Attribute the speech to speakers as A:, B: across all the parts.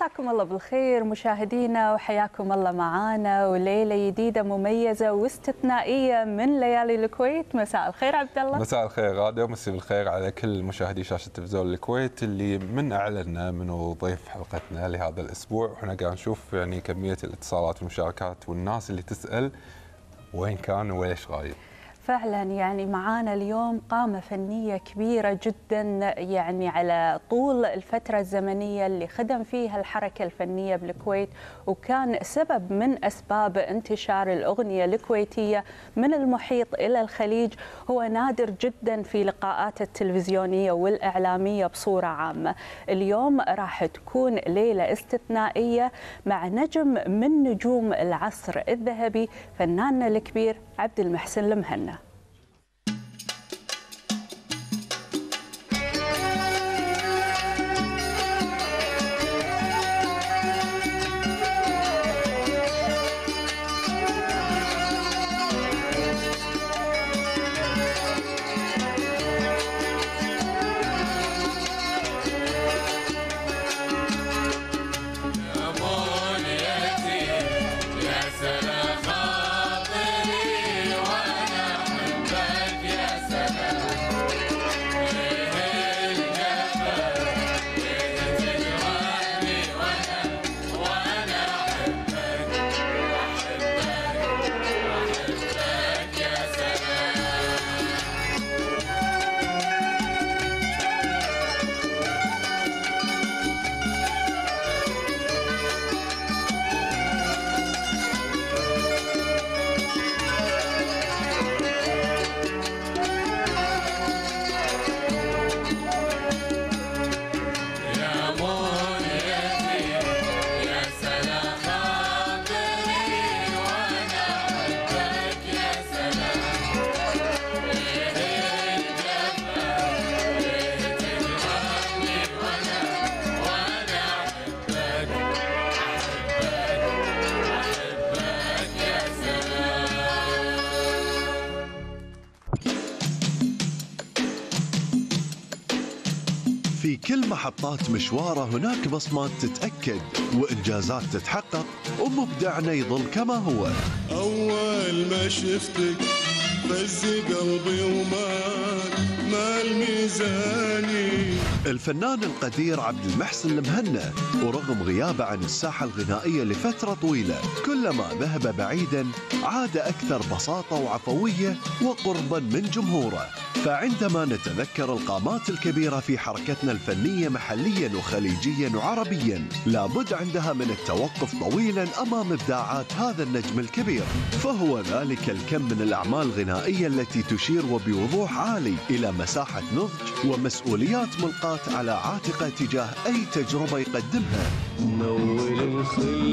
A: مساكم الله بالخير مشاهدينا وحياكم الله معانا وليلة جديدة مميزة واستثنائية من ليالي الكويت. مساء الخير عبد الله.
B: مساء الخير غادة، ومسي بالخير على كل مشاهدي شاشة تلفزيون الكويت اللي من أعلنا منه ضيف حلقتنا لهذا الأسبوع، وإحنا قاعد نشوف يعني كمية الاتصالات والمشاركات والناس اللي تسأل وين كان وليش غايب.
A: فعلا يعني معانا اليوم قامة فنية كبيرة جدا، يعني على طول الفترة الزمنية اللي خدم فيها الحركة الفنية بالكويت، وكان سبب من أسباب انتشار الأغنية الكويتية من المحيط إلى الخليج. هو نادر جدا في لقاءاته التلفزيونية والإعلامية بصورة عامة. اليوم راح تكون ليلة استثنائية مع نجم من نجوم العصر الذهبي، فناننا الكبير عبد المحسن المهنا.
C: في كل محطات مشواره هناك بصمات تتأكد وإنجازات تتحقق، ومبدعنا يظل كما هو.
D: أول ما شفتك فز قلبي ومال ميزاني.
C: الفنان القدير عبد المحسن المهنا، ورغم غيابه عن الساحة الغنائية لفترة طويلة، كلما ذهب بعيدا عاد أكثر بساطة وعفوية وقربا من جمهوره. فعندما نتذكر القامات الكبيرة في حركتنا الفنية محليا وخليجيا وعربيا، لابد عندها من التوقف طويلا أمام إبداعات هذا النجم الكبير. فهو ذلك الكم من الأعمال الغنائية التي تشير وبوضوح عالي إلى مساحة نضج ومسؤوليات ملقاة على عاتقه تجاه أي تجربة يقدمها.
D: نول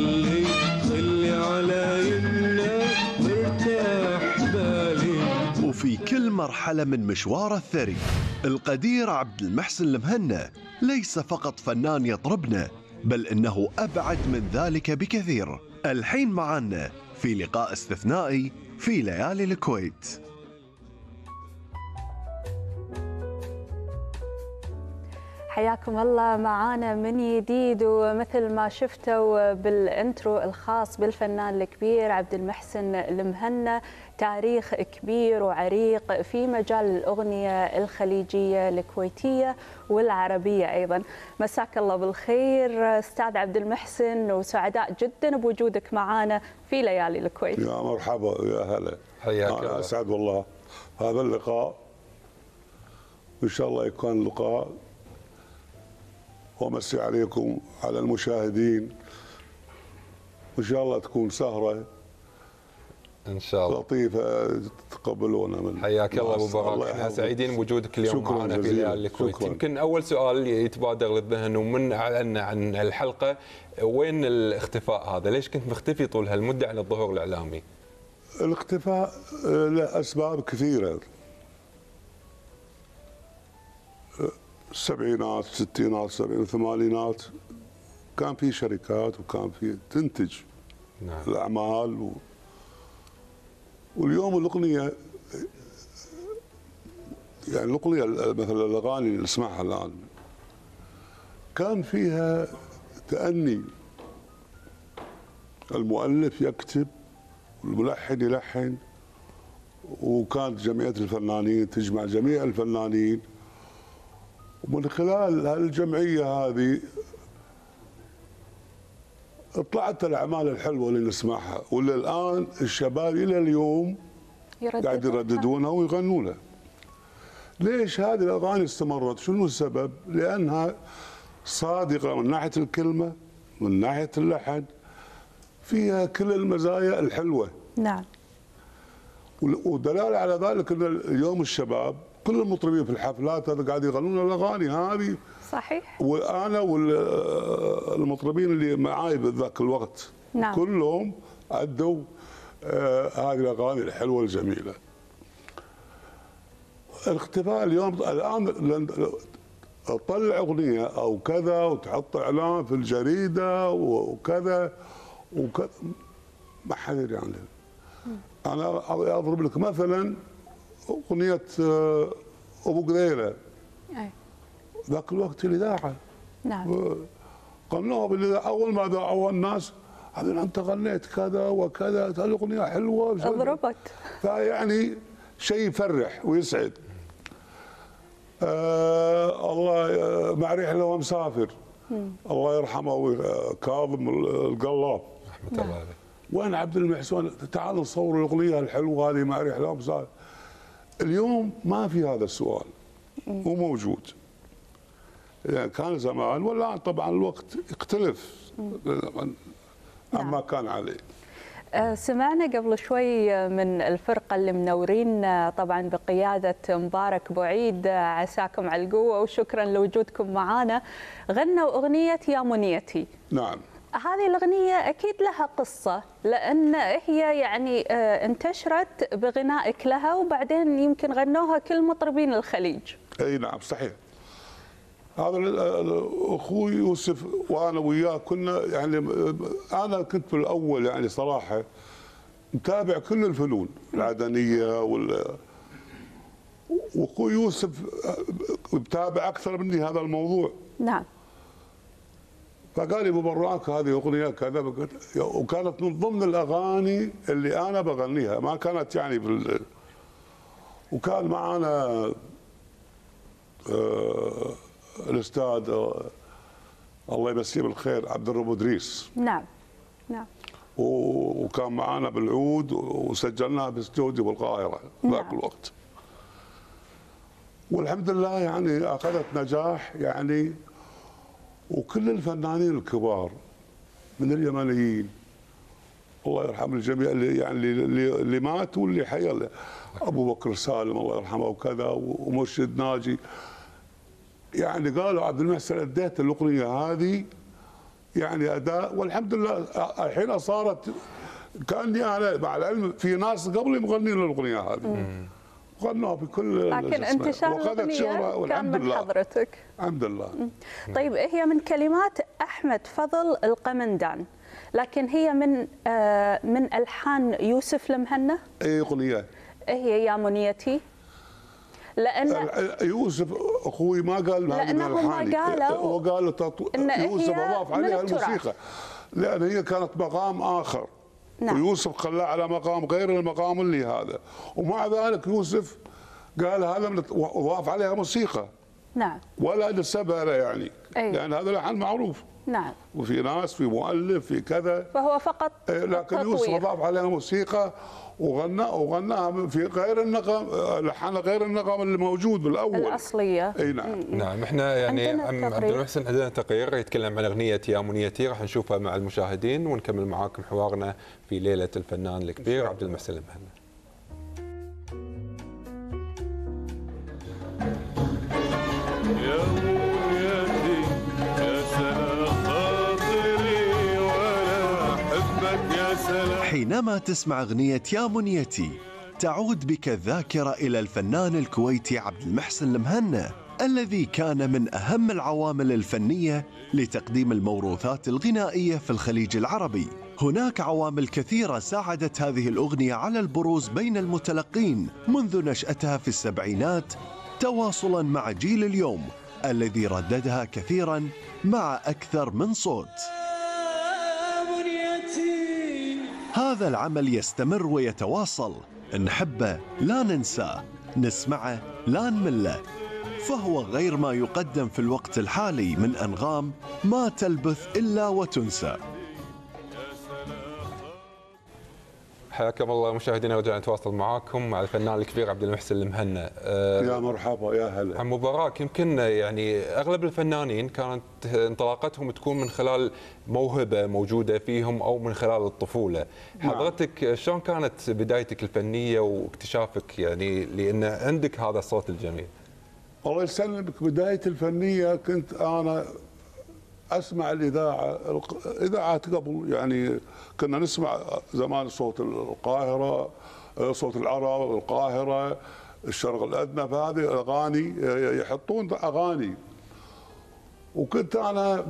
D: خلي على يمنا مرتاح بالي.
C: وفي كل مرحلة من مشواره الثري، القدير عبد المحسن المهنا ليس فقط فنان يطربنا، بل إنه أبعد من ذلك بكثير. الحين معنا في لقاء استثنائي في ليالي الكويت.
A: حياكم الله معانا من جديد، ومثل ما شفتوا بالانترو الخاص بالفنان الكبير عبد المحسن المهنا، تاريخ كبير وعريق في مجال الأغنية الخليجية الكويتية والعربية أيضا. مساك الله بالخير أستاذ عبد المحسن، وسعداء جدا بوجودك معانا في ليالي الكويت.
E: يا مرحبا، يا هلا،
B: حياك الله.
E: أنا أسعد والله هذا اللقاء، وإن شاء الله يكون لقاء ومسي عليكم على المشاهدين، وإن شاء الله تكون سهرة
B: ان شاء الله
E: لطيفة تقبلونا من.
B: حياك الله ابو براك، احنا سعيدين بوجودك اليوم معنا في ليالي الكويت. يمكن اول سؤال يتبادر للذهن ومن اعلنا عن الحلقه، وين الاختفاء هذا؟ ليش كنت مختفي طول هالمده عن الظهور الاعلامي؟
E: الاختفاء له اسباب كثيره. السبعينات، الستينات، السبعينات، الثمانينات كان في شركات وكان في تنتج
B: نعم.
E: الاعمال واليوم الاغنيه، يعني الاغنيه مثلا الاغاني اللي نسمعها الان كان فيها تأني المؤلف يكتب والملحن يلحن، وكانت جمعية الفنانين تجمع جميع الفنانين، ومن خلال هالجمعية هذه طلعت الأعمال الحلوة اللي نسمعها، واللي الآن الشباب إلى اليوم قاعد يرددونها ويغنونها. ليش هذه الأغاني استمرت؟ شنو السبب؟ لأنها صادقة من ناحية الكلمة، من ناحية اللحن، فيها كل المزايا الحلوة.
A: نعم.
E: ودلالة على ذلك أن اليوم الشباب كل المطربين في الحفلات هذا قاعد يغنون الأغاني هذه.
A: صحيح.
E: وأنا والمطربين اللي معاي بذاك الوقت
A: نعم.
E: كلهم أدوا هذه الأغاني الحلوة الجميلة. الاختفاء اليوم الآن تطلع أغنية أو كذا وتحط إعلان في الجريدة وكذا ما حد يدري عنها. أنا أضرب لك مثلا أغنية أبو قذيلة.
A: أي.
E: ذاك الوقت الإذاعة.
A: نعم.
E: غنوها بالإذاعة، أول ما ذاعوها الناس هذا أنت غنيت كذا وكذا، هذه الأغنية حلوة.
A: أضربت.
E: فيعني شيء يفرح ويسعد. الله ما ريح له مسافر. الله يرحمه كاظم القلاب.
B: رحمة الله عليه.
E: وين عبد المحسن؟ تعال نصور الاغنيه الحلوه هذه ما ريح له مسافر. اليوم ما في هذا السؤال، مو موجود. يعني كان زمان والان طبعا الوقت يختلف عما كان عليه.
A: سمعنا قبل شوي من الفرقة اللي منورين طبعا بقيادة مبارك بوعيد، عساكم على القوة وشكرا لوجودكم معنا، غنوا أغنية يا منيتي.
E: نعم.
A: هذه الأغنية أكيد لها قصة، لأن هي يعني انتشرت بغنائك لها وبعدين يمكن غنوها كل مطربين الخليج.
E: أي نعم صحيح. هذا اخوي يوسف وانا وياه كنا يعني انا كنت في الاول يعني صراحه متابع كل الفنون العدنيه واخوي يوسف متابع اكثر مني هذا الموضوع.
A: نعم.
E: فقال لي ابو براك هذه اغنيه كذا، وكانت من ضمن الاغاني اللي انا بغنيها، ما كانت يعني وكان معنا الاستاذ الله يمسيه بالخير عبد الرب ادريس.
A: نعم. نعم.
E: وكان معنا بالعود وسجلناها باستوديو بالقاهره ذاك الوقت. والحمد لله يعني اخذت نجاح يعني، وكل الفنانين الكبار من اليمنيين الله يرحم الجميع اللي يعني اللي ماتوا واللي حيا، ابو بكر سالم الله يرحمه وكذا، ومرشد ناجي، يعني قالوا عبد المحسن اديت الاغنيه هذه يعني اداء، والحمد لله الحين صارت كاني انا مع العلم في ناس قبلي مغنين الاغنيه هذه غنوها في كل،
A: لكن انتشار الاغنيه كان من حضرتك.
E: الحمد لله.
A: طيب هي من كلمات احمد فضل القمندان، لكن هي من الحان يوسف المهنا.
E: اي اغنيه؟
A: هي يا منيتي. لان
E: يوسف اخوي ما قال هذه من الحان، هو قال يوسف اضاف عليها الموسيقى لان هي كانت مقام اخر. نعم. ويوسف خلاه على مقام غير المقام اللي هذا، ومع ذلك يوسف قال هذا وضاف عليها موسيقى.
A: نعم.
E: ولا نسبها له يعني.
A: أي.
E: لان هذا لحن معروف.
A: نعم.
E: وفي ناس في مؤلف في كذا،
A: فهو فقط
E: لكن يوسف اضاف عليها موسيقى وغناها في غير النغم، لحن غير النغم اللي موجود بالاول
A: الاصليه.
E: اي نعم.
B: نعم. احنا يعني عبد المحسن عندنا تقرير يتكلم عن اغنيه يا منيتي، راح نشوفها مع المشاهدين ونكمل معاكم حوارنا في ليله الفنان الكبير عبد المحسن المهنا.
C: حينما تسمع أغنية يا منيتي تعود بك الذاكرة إلى الفنان الكويتي عبد المحسن المهنا، الذي كان من أهم العوامل الفنية لتقديم الموروثات الغنائية في الخليج العربي. هناك عوامل كثيرة ساعدت هذه الأغنية على البروز بين المتلقين منذ نشأتها في السبعينات تواصلاً مع جيل اليوم، الذي رددها كثيرا مع أكثر من صوت. هذا العمل يستمر ويتواصل، نحبه لا ننساه، نسمعه لا نمله، فهو غير ما يقدم في الوقت الحالي من أنغام ما تلبث إلا وتنسى.
B: حياكم الله مشاهدينا، رجعنا نتواصل معاكم مع الفنان الكبير عبد المحسن المهنا.
E: يا مرحبا يا هلا.
B: عم مبارك، يمكن يعني اغلب الفنانين كانت انطلاقتهم تكون من خلال موهبه موجوده فيهم او من خلال الطفوله.
E: نعم.
B: حضرتك شلون كانت بدايتك الفنيه واكتشافك يعني لان عندك هذا الصوت الجميل؟
E: الله يسلمك، بداية الفنية كنت أنا أسمع الإذاعات قبل، يعني كنا نسمع زمان صوت القاهرة، صوت العرب، القاهرة، الشرق الأدنى، فهذه الأغاني يحطون أغاني، وكنت أنا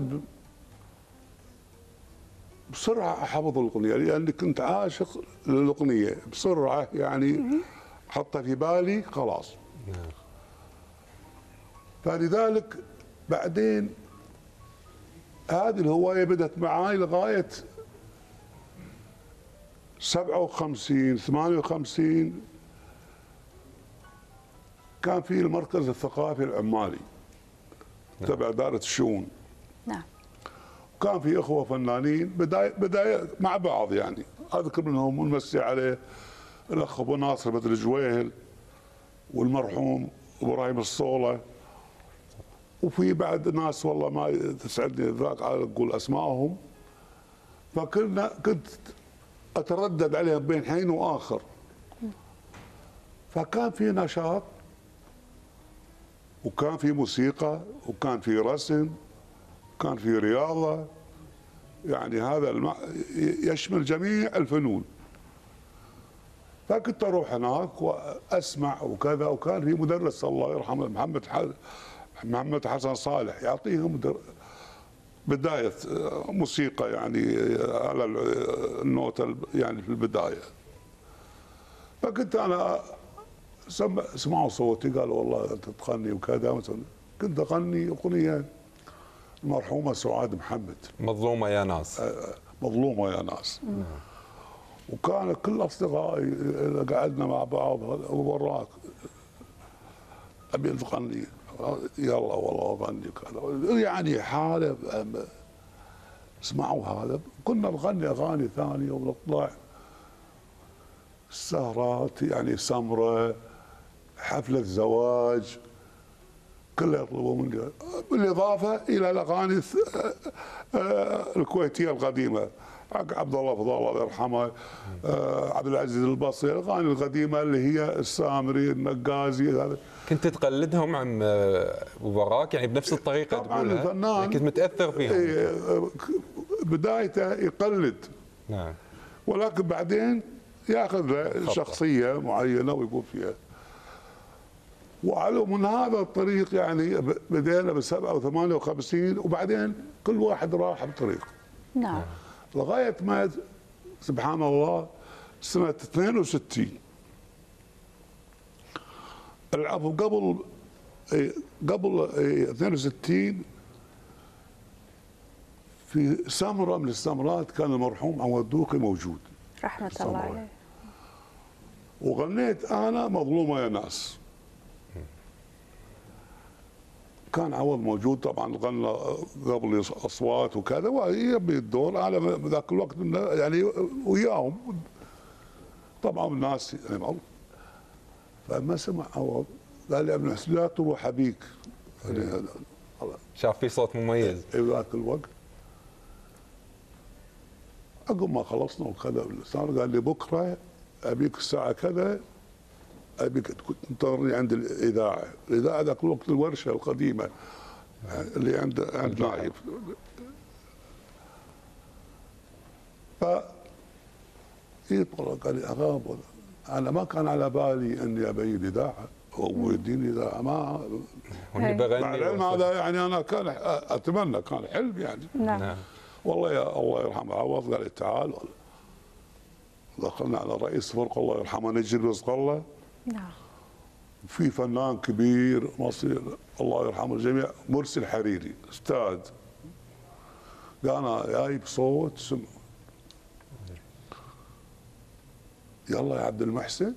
E: بسرعة أحفظ الأغنية لأني كنت عاشق للأغنية بسرعة، يعني حطها في بالي خلاص. فلذلك بعدين هذه الهواية بدأت معاي لغاية 57 58 كان في المركز الثقافي العمالي تبع دائرة الشؤون.
A: نعم.
E: كان في اخوه فنانين بدايه مع بعض، يعني اذكر منهم ونمسي عليه الاخ ابو ناصر بدر الجويهل والمرحوم ابراهيم الصوله، وفي بعد ناس والله ما تسعدني ذاك على اقول اسمائهم، كنت اتردد عليهم بين حين واخر. فكان في نشاط وكان في موسيقى وكان في رسم وكان في رياضه، يعني هذا يشمل جميع الفنون. فكنت اروح هناك واسمع وكذا، وكان في مدرس الله يرحمه محمد حسن صالح يعطيهم بدايه موسيقى، يعني على النوتة يعني في البدايه. فكنت انا سمعوا صوتي قالوا والله انت تغني وكذا، كنت اغني اغنيه المرحومه سعاد محمد،
B: مظلومه يا ناس.
E: مظلومه يا ناس. وكان كل اصدقائي قعدنا مع بعض وراك ابي تغني، يلا والله اغني كذا، يعني حاله اسمعوا هذا. كنا نغني اغاني ثانيه ونطلع السهرات، يعني سمره، حفله زواج، كلها يطلبوا مني، بالاضافه الى الاغاني الكويتيه القديمه، عبد الله فضال الله يرحمه، عبد العزيز البصري، الاغاني القديمه اللي هي السامري، النقازي. هذا
B: كنت تقلدهم عم ابو براك يعني بنفس الطريقه
E: طبعا
B: تقولها؟
E: الفنان
B: يعني كنت متاثر فيهم؟
E: بدايته يقلد،
B: نعم،
E: ولكن بعدين ياخذ له شخصيه معينه ويقول فيها. وعلى من هذا الطريق يعني بدينا ب 57 وبعدين كل واحد راح بطريق.
A: نعم.
E: لغايه ما سبحان الله سنه 62 العفو قبل 62 في سمره من السمرات كان المرحوم عوض دوقي موجود
A: رحمه الله عليه،
E: وغنيت انا مظلومه يا ناس. كان عوض موجود طبعا، غنى قبل اصوات وكذا، وهي بالدور انا ذاك الوقت يعني وياهم طبعا الناس يعني. فما سمع عوض قال لي ابن الحسن لا تروح ابيك، يعني
B: شاف في صوت مميز
E: ذاك الوقت. عقب ما خلصنا وكذا قال لي بكره ابيك الساعه كذا، ابيك تنتظرني عند الاذاعه ذاك الوقت الورشه القديمه اللي عند نايف. ف قال لي اغاب، انا ما كان على بالي اني ابي الاذاعه او يديني اذاعه، ما مع العلم هذا يعني انا كان اتمنى، كان حلم يعني.
A: نعم.
E: والله يا الله يرحمه عوض قال لي تعال، دخلنا على رئيس فرقه الله يرحمه نجي رزق الله.
A: نعم.
E: في فنان كبير مصري الله يرحمه الجميع، مرسي الحريري استاذ، قال انا جايب صوت سمع. يلا يا عبد المحسن،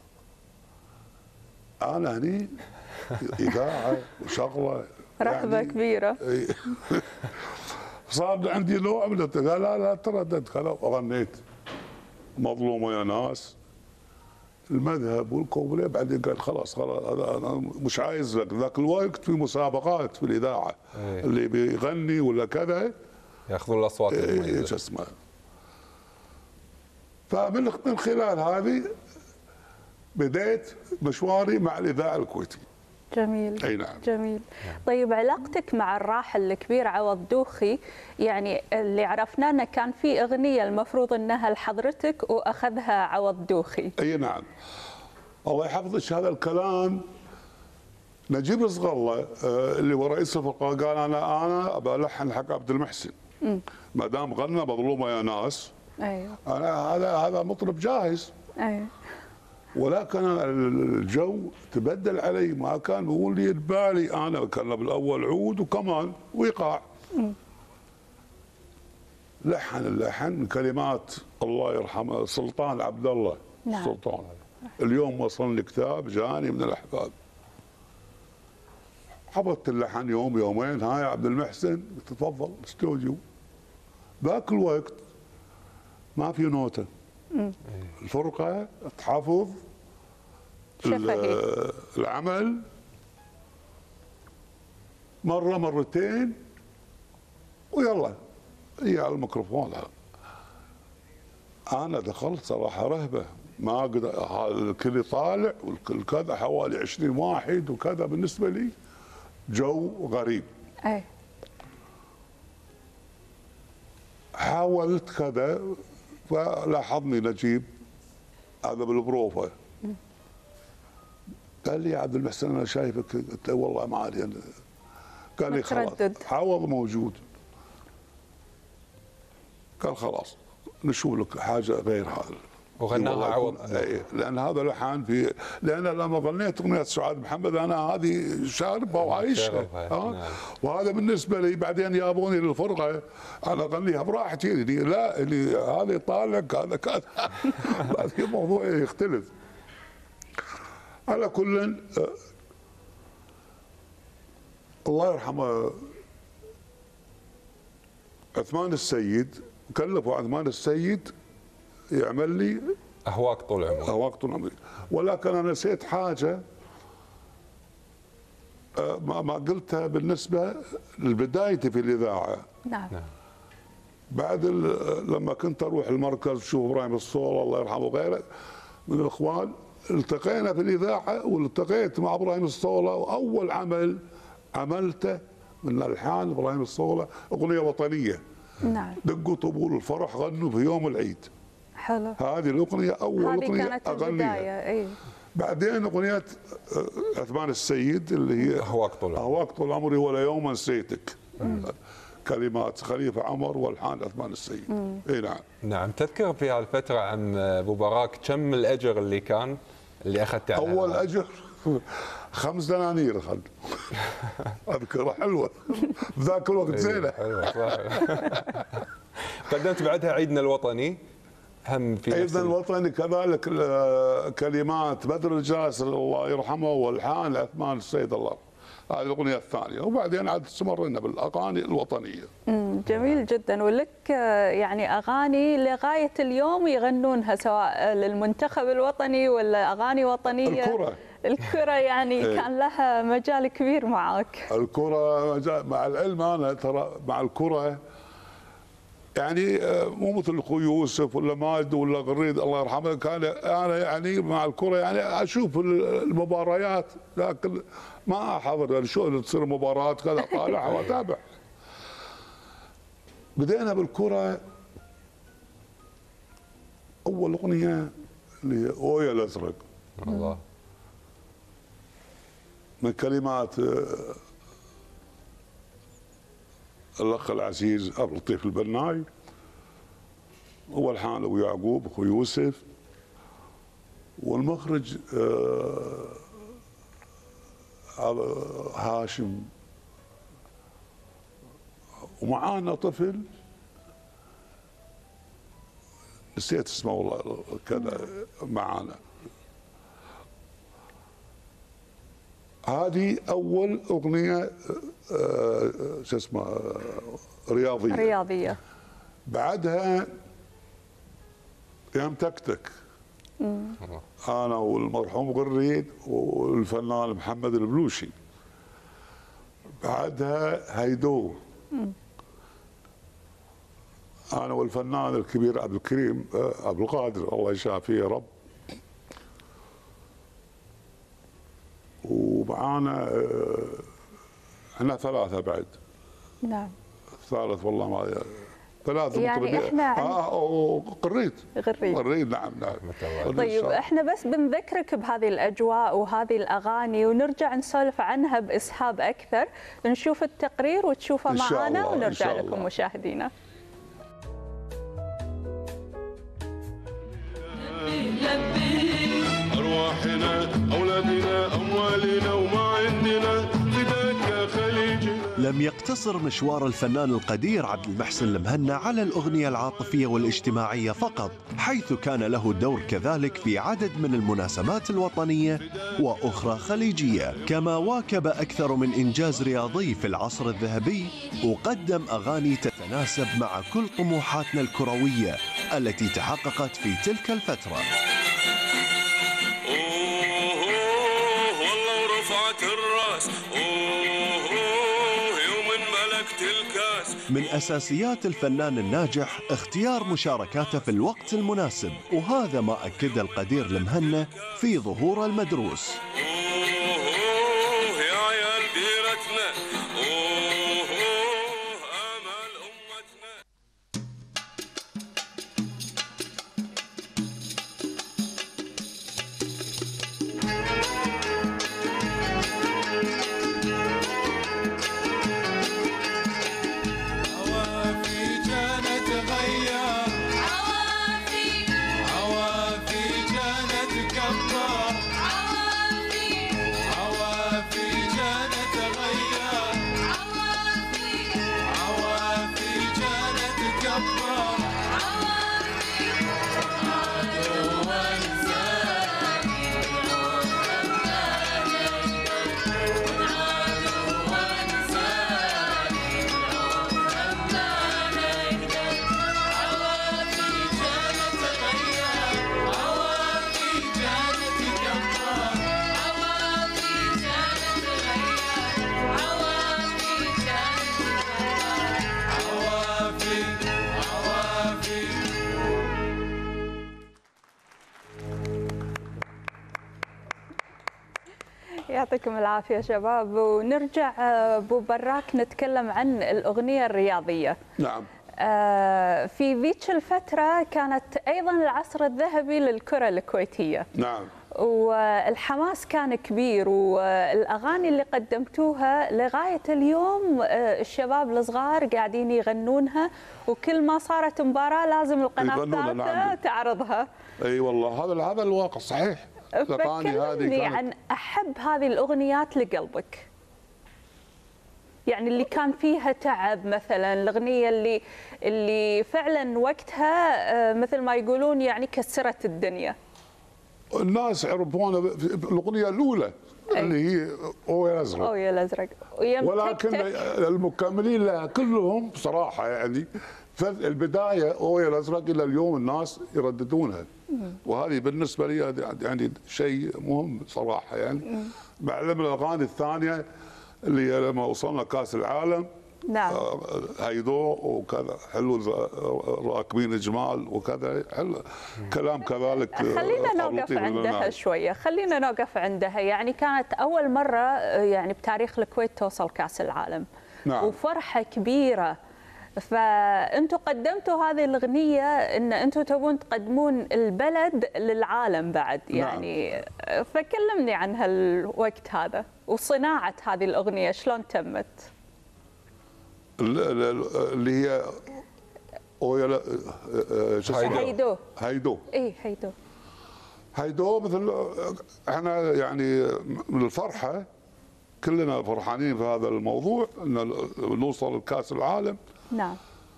E: انا هني اذاعه وشغله
A: رحبه يعني كبيره.
E: صار عندي نوع من قال لا تردد، وغنيت مظلومه يا ناس، المذهب والقوميه. بعدين قال خلاص انا مش عايز لك. ذاك الوقت في مسابقات في الاذاعه اللي بيغني ولا كذا
B: ياخذون الاصوات
E: ايش اسمه. فمن خلال هذه بديت مشواري مع الاذاعه الكويتيه.
A: جميل.
E: اي نعم.
A: جميل. طيب علاقتك مع الراحل الكبير عوض دوخي، يعني اللي عرفناه انه كان في اغنيه المفروض انها لحضرتك واخذها عوض دوخي.
E: اي نعم. الله يحفظك هذا الكلام. نجيب صغله اللي هو رئيس الفرقه قال انا ابى الحن حق عبد المحسن. ما دام غنى مظلومه يا ناس.
A: ايوه.
E: انا هذا مطرب جاهز.
A: ايوه.
E: ولكن الجو تبدل علي، ما كان بيقول لي ببالي انا كان بالاول عود وكمان وايقاع. لحن اللحن من كلمات الله يرحمه سلطان عبد الله.
A: نعم.
E: سلطان اليوم وصلني كتاب جاني من الاحباب. حفظت اللحن يوم يومين. هاي يا عبد المحسن تفضل استوديو. ذاك الوقت ما في نوته. الفرقه تحافظ العمل مره مرتين ويلا هي على الميكروفون. انا دخلت صراحه رهبه، ما اقدر، الكل طالع والكل كذا، حوالي 20 واحد وكذا، بالنسبه لي جو غريب.
A: اي.
E: حاولت كذا، فلاحظني نجيب هذا بالبروفه، قال لي يا عبد المحسن انا شايفك انت والله ما ادري. قال لي خلاص عوض موجود. قال خلاص نشوف لك حاجه غير هذا.
B: وغناها عوض.
E: لان هذا لحن في، لان لما غنيت اغنيه سعاد محمد انا هذه شاربها وعايشها.
B: نعم.
E: وهذا بالنسبه لي بعدين جابوني للفرقه انا اغنيها براحتي. لا اللي هذا يطالق هذا كذا. في موضوع يختلف. على كل الله يرحمه عثمان السيد، كلفوا عثمان السيد يعمل لي
B: اهواك طول عمري.
E: اهواك طول عمري. ولكن انا نسيت حاجه ما قلتها بالنسبه لبدايتي في الاذاعه.
A: نعم.
E: بعد لما كنت اروح المركز اشوف ابراهيم الصولة الله يرحمه وغيره من الاخوان، التقينا في الاذاعه والتقيت مع ابراهيم الصولة، واول عمل عملته من الحان ابراهيم الصولة اغنيه وطنيه.
A: نعم.
E: دقوا طبول الفرح غنوا في يوم العيد.
A: حلو.
E: هذه الاغنيه اول اغنيه
A: كانت البدايه. اي.
E: بعدين اغنيه عثمان السيد اللي هي اهواك طول عمري ولا يوم نسيتك. كلمات خليفه عمر والحان عثمان السيد. اي نعم.
B: نعم. تذكر في هالفتره عن ابو براك كم الاجر اللي كان اللي اخذته؟
E: اول اجر 5 دنانير اخذ. اذكرها حلوه ذاك الوقت زينه.
B: حلوه صح. قدمت بعدها عيدنا الوطني هم في
E: عيدنا الوطني كذلك كلمات بدر الجاسر الله يرحمه والحان عثمان السيد الله. هذه الاغنيه الثانيه، وبعدين عاد استمرنا بالاغاني الوطنيه.
A: جميل جدا. ولك يعني اغاني لغايه اليوم يغنونها سواء للمنتخب الوطني ولا اغاني وطنيه. الكرة يعني كان لها مجال كبير معك.
E: الكرة مع العلم انا ترى مع الكرة يعني مو مثل اخوي يوسف ولا ماجد ولا غريد الله يرحمه، كان انا يعني مع الكرة يعني اشوف المباريات لكن ما احضر شو تصير مباراة كذا طالع واتابع. بدينا بالكرة اول اغنية اللي هي اويا الازرق.
B: الله.
E: من كلمات الاخ العزيز ابو لطيف البناي، والحان ابو يعقوب اخو يوسف، والمخرج هاشم، ومعانا طفل نسيت اسمه والله كذا معانا. هذه اول اغنيه شو اسمه رياضيه. بعدها يم تكتك انا والمرحوم غريد والفنان محمد البلوشي. بعدها هيدو انا والفنان الكبير عبد الكريم عبد القادر الله يشافيه يا رب. ومعانا احنا ثلاثه بعد.
A: نعم.
E: ثالث والله ما ثلاثة
A: يعني احنا
E: غريد. نعم.
A: طيب احنا بس بنذكرك بهذه الاجواء وهذه الاغاني ونرجع نسولف عنها باسهاب اكثر. نشوف التقرير وتشوفه معنا ونرجع لكم مشاهدينا.
D: أرواحنا أولادنا أموالنا وما عندنا فداك يا خليجنا.
C: لم يقتصر مشوار الفنان القدير عبد المحسن المهنا على الأغنية العاطفية والاجتماعية فقط، حيث كان له دور كذلك في عدد من المناسبات الوطنية وأخرى خليجية، كما واكب أكثر من إنجاز رياضي في العصر الذهبي، وقدم أغاني تتناسب مع كل طموحاتنا الكروية التي تحققت في تلك الفترة.
D: والله ورفعت الراس يوم ملكت الكاس.
C: من أساسيات الفنان الناجح اختيار مشاركاته في الوقت المناسب، وهذا ما أكد القدير المهنا في ظهور المدروس.
D: يا عيال ديرتنا آمال أمتنا.
A: يعطيكم العافية شباب. ونرجع أبو براك نتكلم عن الأغنية الرياضية.
E: نعم.
A: في ذيك الفترة كانت أيضا العصر الذهبي للكرة الكويتية.
E: نعم.
A: والحماس كان كبير، والأغاني اللي قدمتوها لغاية اليوم الشباب الصغار قاعدين يغنونها، وكل ما صارت مباراة لازم القناة الثالثة تعرضها.
E: اي والله هذا الواقع صحيح.
A: فكلمني عن أحب هذه الأغنيات لقلبك، يعني اللي كان فيها تعب، مثلا الأغنية اللي فعلا وقتها مثل ما يقولون يعني كسرت الدنيا.
E: الناس يعرفونها الأغنية الأولى اللي هي أويا الأزرق.
A: أويا الأزرق.
E: ولكن المكملين لها كلهم بصراحة يعني البداية أويا الأزرق إلى اليوم الناس يرددونها، وهذه بالنسبة لي يعني شيء مهم صراحة يعني. معلم الأغاني الثانية اللي هي لما وصلنا كأس العالم.
A: نعم.
E: هيدو وكذا حلو، راكبين جمال وكذا حلو كلام كذلك.
A: خلينا نوقف عندها شوية، خلينا نوقف عندها. يعني كانت أول مرة يعني بتاريخ الكويت توصل كأس العالم.
E: نعم.
A: وفرحة كبيرة. فأنتوا قدمتوا هذه الأغنية إن أنتوا تبون تقدمون البلد للعالم بعد يعني. نعم. فكلمني عن هالوقت هذا وصناعة هذه الأغنية شلون تمت؟
E: اللي هي هيدو.
A: اي
E: هيدو مثل احنا يعني من الفرحه كلنا فرحانين في هذا الموضوع ان نوصل لكاس العالم.
A: نعم.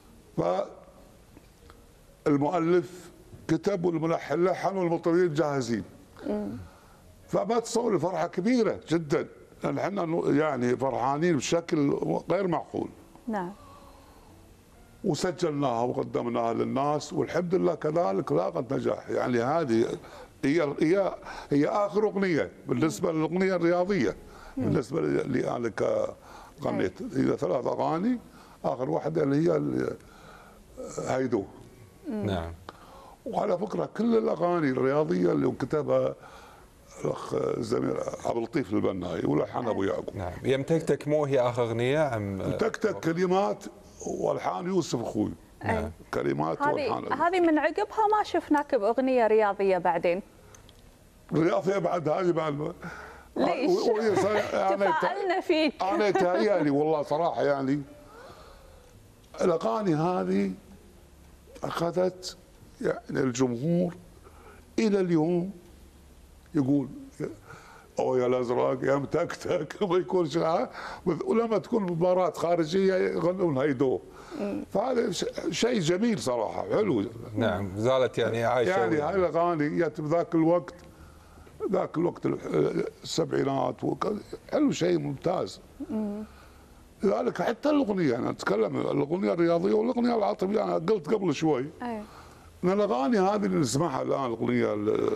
E: فالمؤلف كتب والملحن لحن والمطربين جاهزين. فما تصور فرحه كبيره جدا لان احنا يعني فرحانين بشكل غير معقول.
A: نعم.
E: وسجلناها وقدمناها للناس والحمد لله كذلك لاقت نجاح. يعني هذه هي اخر اغنيه بالنسبه للاغنيه الرياضيه. بالنسبه لي انا غنيت هي 3 اغاني، اخر واحده اللي هي هيدو.
B: نعم.
E: وعلى فكره كل الاغاني الرياضيه اللي كتبها الاخ الزميل عبد اللطيف البناي ولحن ابو يعقوب.
B: نعم. يم تكتك مو هي اخر اغنيه عم
E: تكتك كلمات والحان يوسف اخوي.
A: نعم.
E: كلمات والحان.
A: هذه من عقبها ما شفناك باغنيه رياضيه بعدين.
E: رياضيه بعد هذه بعد
A: ليش؟ تفاءلنا فيك.
E: انا تهيألي والله صراحه يعني الاغاني هذه اخذت يعني الجمهور الى اليوم يقول او يا الازرق يا متكتك ما يكون شيء، ولما تكون مباراه خارجيه يغنون هيدو. فهذا شيء جميل صراحه حلو.
B: نعم. زالت يعني عايشه.
E: يعني هاي الاغاني جت بذاك الوقت، ذاك الوقت السبعينات حلو، شيء ممتاز. لذلك حتى الاغنيه انا اتكلم الاغنيه الرياضيه والاغنيه العاطفيه، انا قلت قبل شوي
A: ايوه
E: ان الاغاني هذه اللي نسمعها الان الاغنيه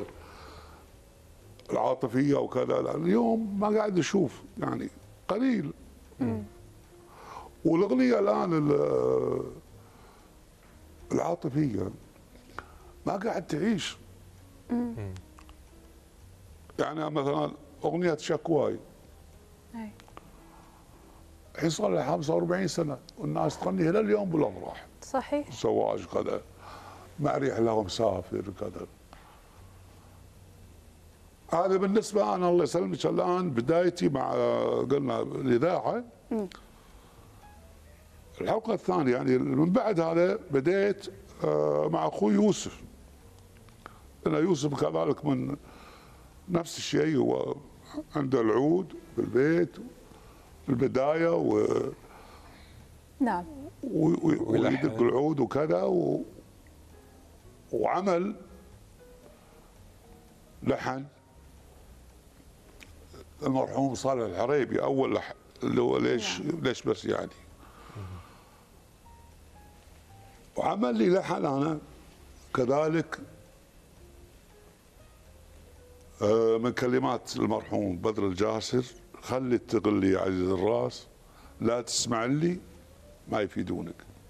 E: العاطفيه وكذا اليوم ما قاعد اشوف يعني قليل. والاغنيه الان العاطفيه ما قاعد تعيش. يعني مثلا اغنيه شكواي الحين صار لها 45 سنه والناس تغنيها لليوم بالافراح.
A: صحيح.
E: زواج كذا مع ريح له مسافر كذا. هذا بالنسبه انا الله يسلمك الان بدايتي مع قلنا الاذاعه. الحلقه الثانيه يعني من بعد هذا بديت مع اخوي يوسف. لان يوسف كذلك من نفس الشيء، هو عنده العود بالبيت بالبدايه
A: نعم.
E: ويدق العود وكذا وعمل لحن المرحوم صالح الحريبي اول لحن اللي هو ليش بس يعني. وعمل لي لحن انا كذلك من كلمات المرحوم بدر الجاسر، خلي التغلي يا عزيز الراس لا تسمع لي ما يفيدونك.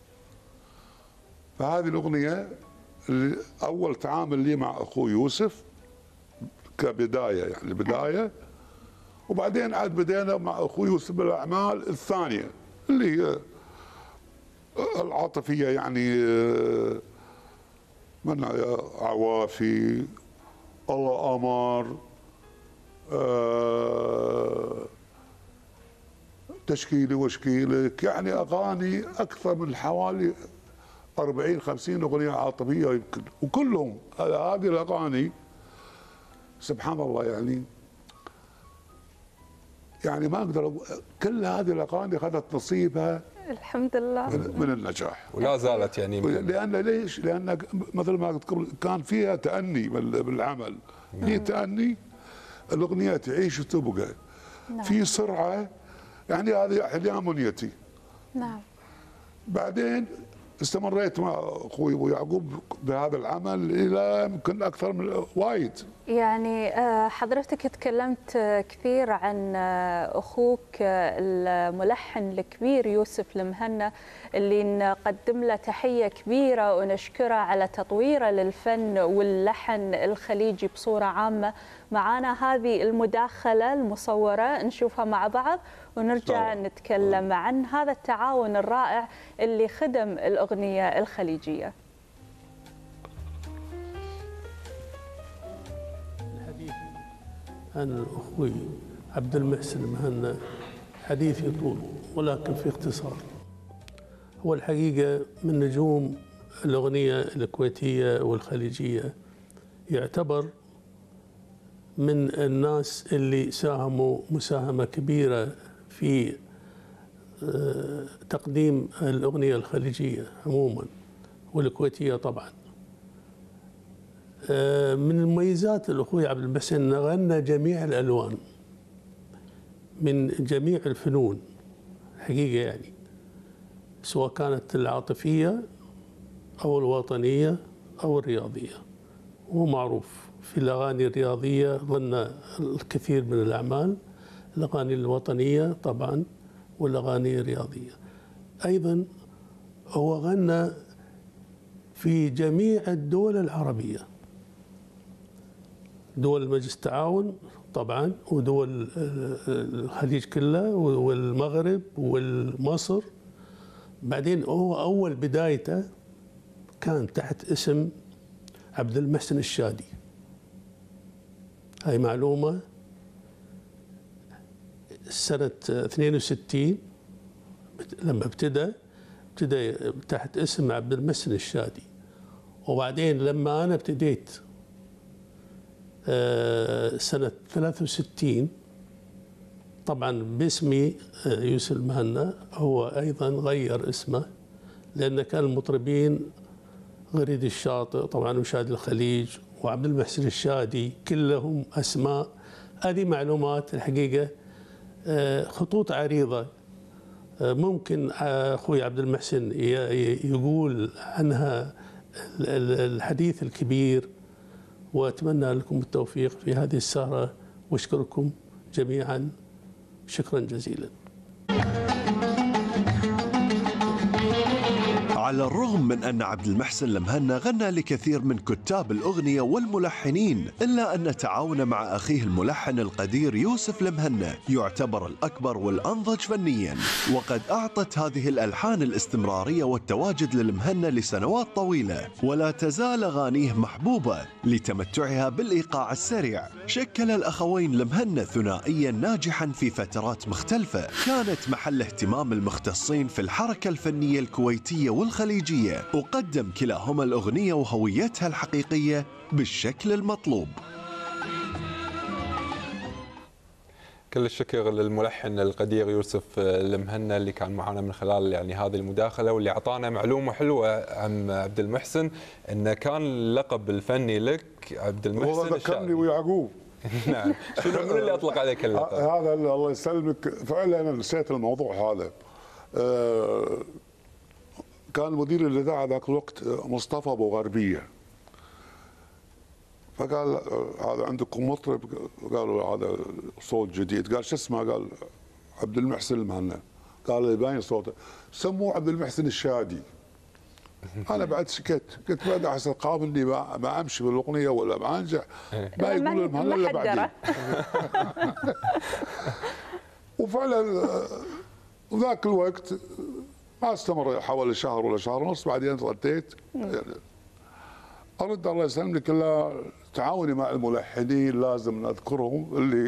E: فهذه الاغنيه اللي اول تعامل لي مع اخوي يوسف كبدايه يعني بدايه، وبعدين عاد بدينا مع اخوي يوسف بالاعمال الثانيه اللي هي العاطفيه يعني من عوافي الله امر تشكيلي وشكيلك، يعني اغاني اكثر من حوالي 40 50 اغنيه عاطفيه يمكن، وكلهم هذه الاغاني سبحان الله يعني ما اقدر كل هذه الاغاني اخذت نصيبها
A: الحمد لله
E: من النجاح.
B: ولا زالت يعني
E: لان ليش؟ لان مثل ما قلت قبل كان فيها تأني بالعمل. هي تأني الاغنيه تعيش وتبقى.
A: نعم.
E: في سرعه يعني هذه احلام منيتي.
A: نعم.
E: بعدين استمريت مع اخوي ابو يعقوب بهذا العمل الى يمكن اكثر من وايد. يعني
A: حضرتك تكلمت كثير عن اخوك الملحن الكبير يوسف المهنا اللي نقدم له تحيه كبيره ونشكره على تطويره للفن واللحن الخليجي بصوره عامه. معانا هذه المداخله المصوره نشوفها مع بعض ونرجع نتكلم عن هذا التعاون الرائع اللي خدم الاغنيه الخليجيه.
F: أنا أخوي عبد المحسن المهنا حديثي طول ولكن في اختصار. هو الحقيقة من نجوم الأغنية الكويتية والخليجية، يعتبر من الناس اللي ساهموا مساهمة كبيرة في تقديم الأغنية الخليجية عموما والكويتية طبعا. من المميزات الأخوي عبد المحسن أنه غنى جميع الألوان من جميع الفنون حقيقة، يعني سواء كانت العاطفية أو الوطنية أو الرياضية. هو معروف في الأغاني الرياضية غنى الكثير من الأعمال، الأغاني الوطنية طبعا والأغاني الرياضية. أيضا هو غنى في جميع الدول العربية، دول مجلس التعاون طبعا ودول الخليج كله والمغرب والمصر. بعدين هو أول بدايته كان تحت اسم عبد المحسن الشادي. هاي معلومة. سنة 62 لما ابتدى تحت اسم عبد المحسن الشادي. وبعدين لما أنا ابتديت سنة 63 طبعا باسمي يوسف المهنا، هو أيضا غير اسمه لأن كان المطربين غريد الشاطئ طبعا وشادي الخليج وعبد المحسن الشادي كلهم أسماء. هذه معلومات الحقيقة خطوط عريضة ممكن أخوي عبد المحسن يقول عنها الحديث الكبير. وأتمنى لكم التوفيق في هذه السهرة وأشكركم جميعا شكرا جزيلا.
C: على الرغم من أن عبد المحسن المهنا غنى لكثير من كتاب الأغنية والملحنين، إلا أن تعاونه مع أخيه الملحن القدير يوسف المهنا يعتبر الأكبر والأنضج فنيا. وقد أعطت هذه الألحان الاستمرارية والتواجد للمهنا لسنوات طويلة، ولا تزال أغانيه محبوبة لتمتعها بالإيقاع السريع. شكل الأخوين المهنا ثنائيا ناجحا في فترات مختلفة كانت محل اهتمام المختصين في الحركة الفنية الكويتية والخليجية، وقدم كلاهما الأغنية وهويتها الحقيقية بالشكل المطلوب.
B: كل الشكر للملحن القدير يوسف المهنا اللي كان معنا من خلال يعني هذه المداخله، واللي اعطانا معلومه حلوه عن عبد المحسن، انه كان اللقب الفني لك عبد المحسن
E: والله ذكرني ويعقوب.
B: نعم، شنو من اللي اطلق عليك اللقب؟
E: هذا الله يسلمك، فعلا انا نسيت الموضوع هذا. كان مدير الاذاعه ذاك الوقت مصطفى ابو غربيه، فقال هذا عندكم مطرب؟ قالوا هذا صوت جديد. قال شو اسمه؟ قال عبد المحسن المهنا. قال لي باين صوته، سموه عبد المحسن الشادي. انا بعد سكت، قلت بعد احس قابلني ما امشي بالاغنيه ولا ما انجح ما يقول المهنا الا بعدين. وفعلا وذاك الوقت ما استمر حوالي شهر ولا شهر ونص، بعدين رديت. ارد الله يسلمك الا تعاوني مع الملحنين لازم نذكرهم، اللي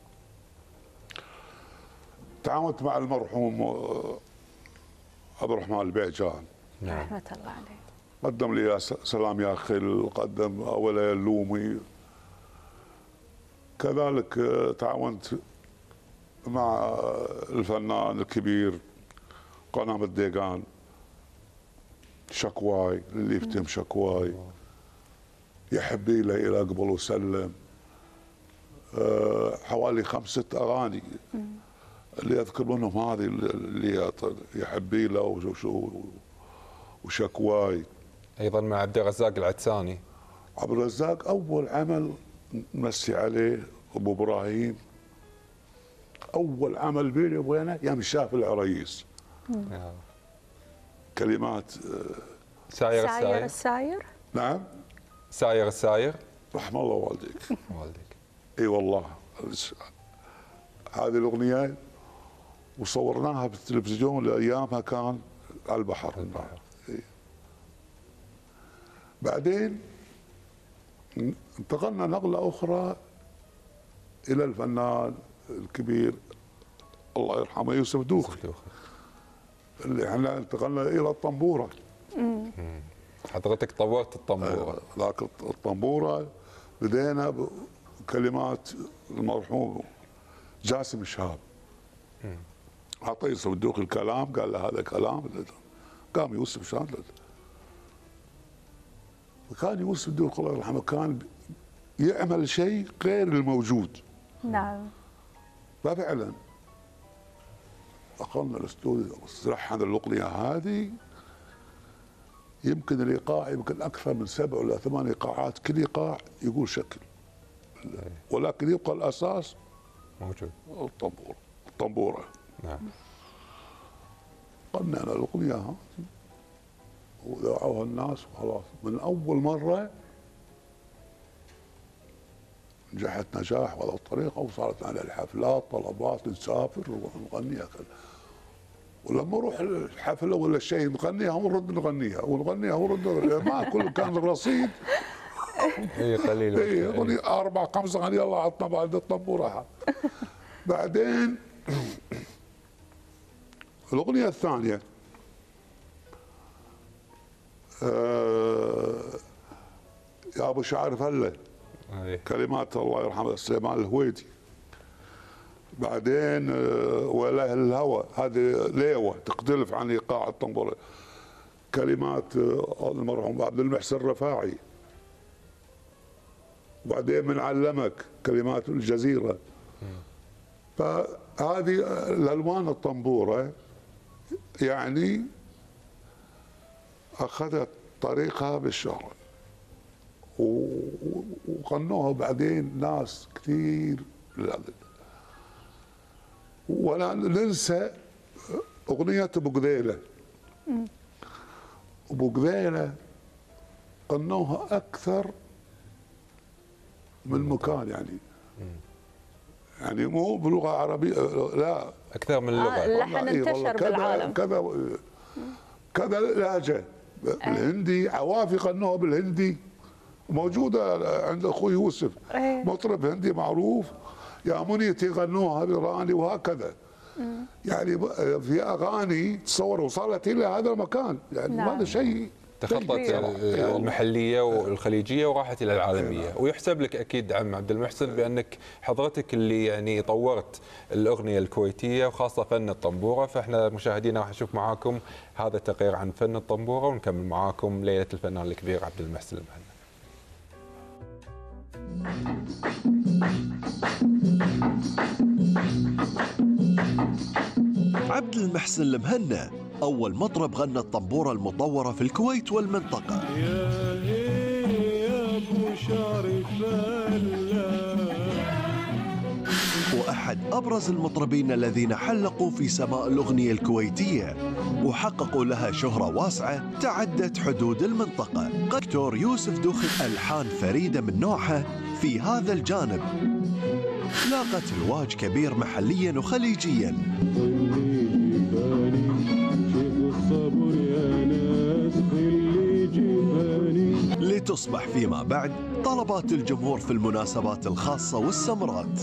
E: تعاونت مع المرحوم عبد الرحمن البيجان
A: رحمة الله عليه.
E: قدم لي يا سلام يا خل، قدم أولا اللومي. كذلك تعاونت مع الفنان الكبير قنام الديقان، شكواي اللي يفتهم شكواي، يحبي لي إلى قبل وسلم. حوالي 5 أغاني اللي أذكر منهم هذه اللي يحبي له وشكواي.
B: ايضا مع عبد الرزاق العدساني.
E: عبد الرزاق اول عمل نمسي عليه ابو ابراهيم، اول عمل بيني وبينه يوم شاف العريس. كلمات
B: ساير
A: الساير.
E: نعم
B: ساير
E: رحم الله والديك.
B: والديك.
E: اي والله هذه الاغنيه وصورناها بالتلفزيون لايامها كان على البحر. بعدين انتقلنا نقله اخرى الى الفنان الكبير الله يرحمه يوسف دوخي، اللي احنا انتقلنا الى الطنبوره.
B: حضرتك طورت الطنبوره.
E: ذاك الطنبوره بدينا كلمات المرحوم جاسم الشهاب. أعطيه صندوق الكلام، قال له هذا كلام. قام يوسف الشهاب، وكان يوسف الدوق الله يرحمه كان يعمل شيء غير الموجود.
A: نعم.
E: ففعلا دخلنا الاستوديو لحن الاغنيه هذه، يمكن الايقاع يمكن اكثر من 7 ولا 8 ايقاعات، كل ايقاع يقول شكل، ولكن يبقى الاساس
B: موجود،
E: الطنبوره.
B: نعم.
E: غنينا الاغنيه هذه وذاعوها الناس وخلاص. من اول مره نجحت نجاح بهذه الطريقه، وصارت لنا الحفلات طلبات نسافر ونغنيها كذا. ولما نروح الحفله ولا شيء نغنيها ونرد نغنيها ونغنيها ونرد نغنيها. ما كل كان الرصيد
B: اي قليل.
E: اي 4 5 اغاني، يلا عطنا بعد الطنبوره. بعدين الاغنيه الثانيه يا ابو شعر فله، كلمات الله يرحمه سليمان الهويدي. بعدين وله الهوى، هذه ليوه تختلف عن ايقاع الطنبوره، كلمات المرحوم عبد المحسن الرفاعي. وبعدين من علمك، كلمات الجزيره. فهذه الالوان الطنبوره يعني اخذت طريقها بالشهره، وغنوها بعدين ناس كثير. ولا ننسى اغنيه ابو قذيله. ابو قذيله غنوها اكثر من مكان، يعني مو بلغه عربيه، لا
B: اكثر من اللغه.
A: اللحن انتشر بالعالم.
E: كذا لهجه بالهندي، عوافي غنوها بالهندي موجوده عند اخوي يوسف، مطرب هندي معروف. يا منيتي غنوها بايراني، وهكذا. يعني في اغاني تصور وصلت الى هذا المكان، يعني
A: نعم.
E: هذا شيء
B: تخطت المحليه والخليجيه وراحت الى العالميه. ويحسب لك اكيد عم عبد المحسن بانك حضرتك اللي يعني طورت الاغنيه الكويتيه وخاصه فن الطنبوره. فاحنا مشاهدينا راح نشوف معاكم هذا التقرير عن فن الطنبوره، ونكمل معاكم ليله الفنان الكبير عبد المحسن المهنا.
C: عبد المحسن المهنا أول مطرب غنى الطنبورة المطورة في الكويت والمنطقة. وأحد أبرز المطربين الذين حلقوا في سماء الأغنية الكويتية وحققوا لها شهرة واسعة تعدت حدود المنطقة. دكتور يوسف دوخ ألحان فريدة من نوعها في هذا الجانب لاقت رواج كبير محليا وخليجيا. لتصبح فيما بعد طلبات الجمهور في المناسبات الخاصة والسمرات.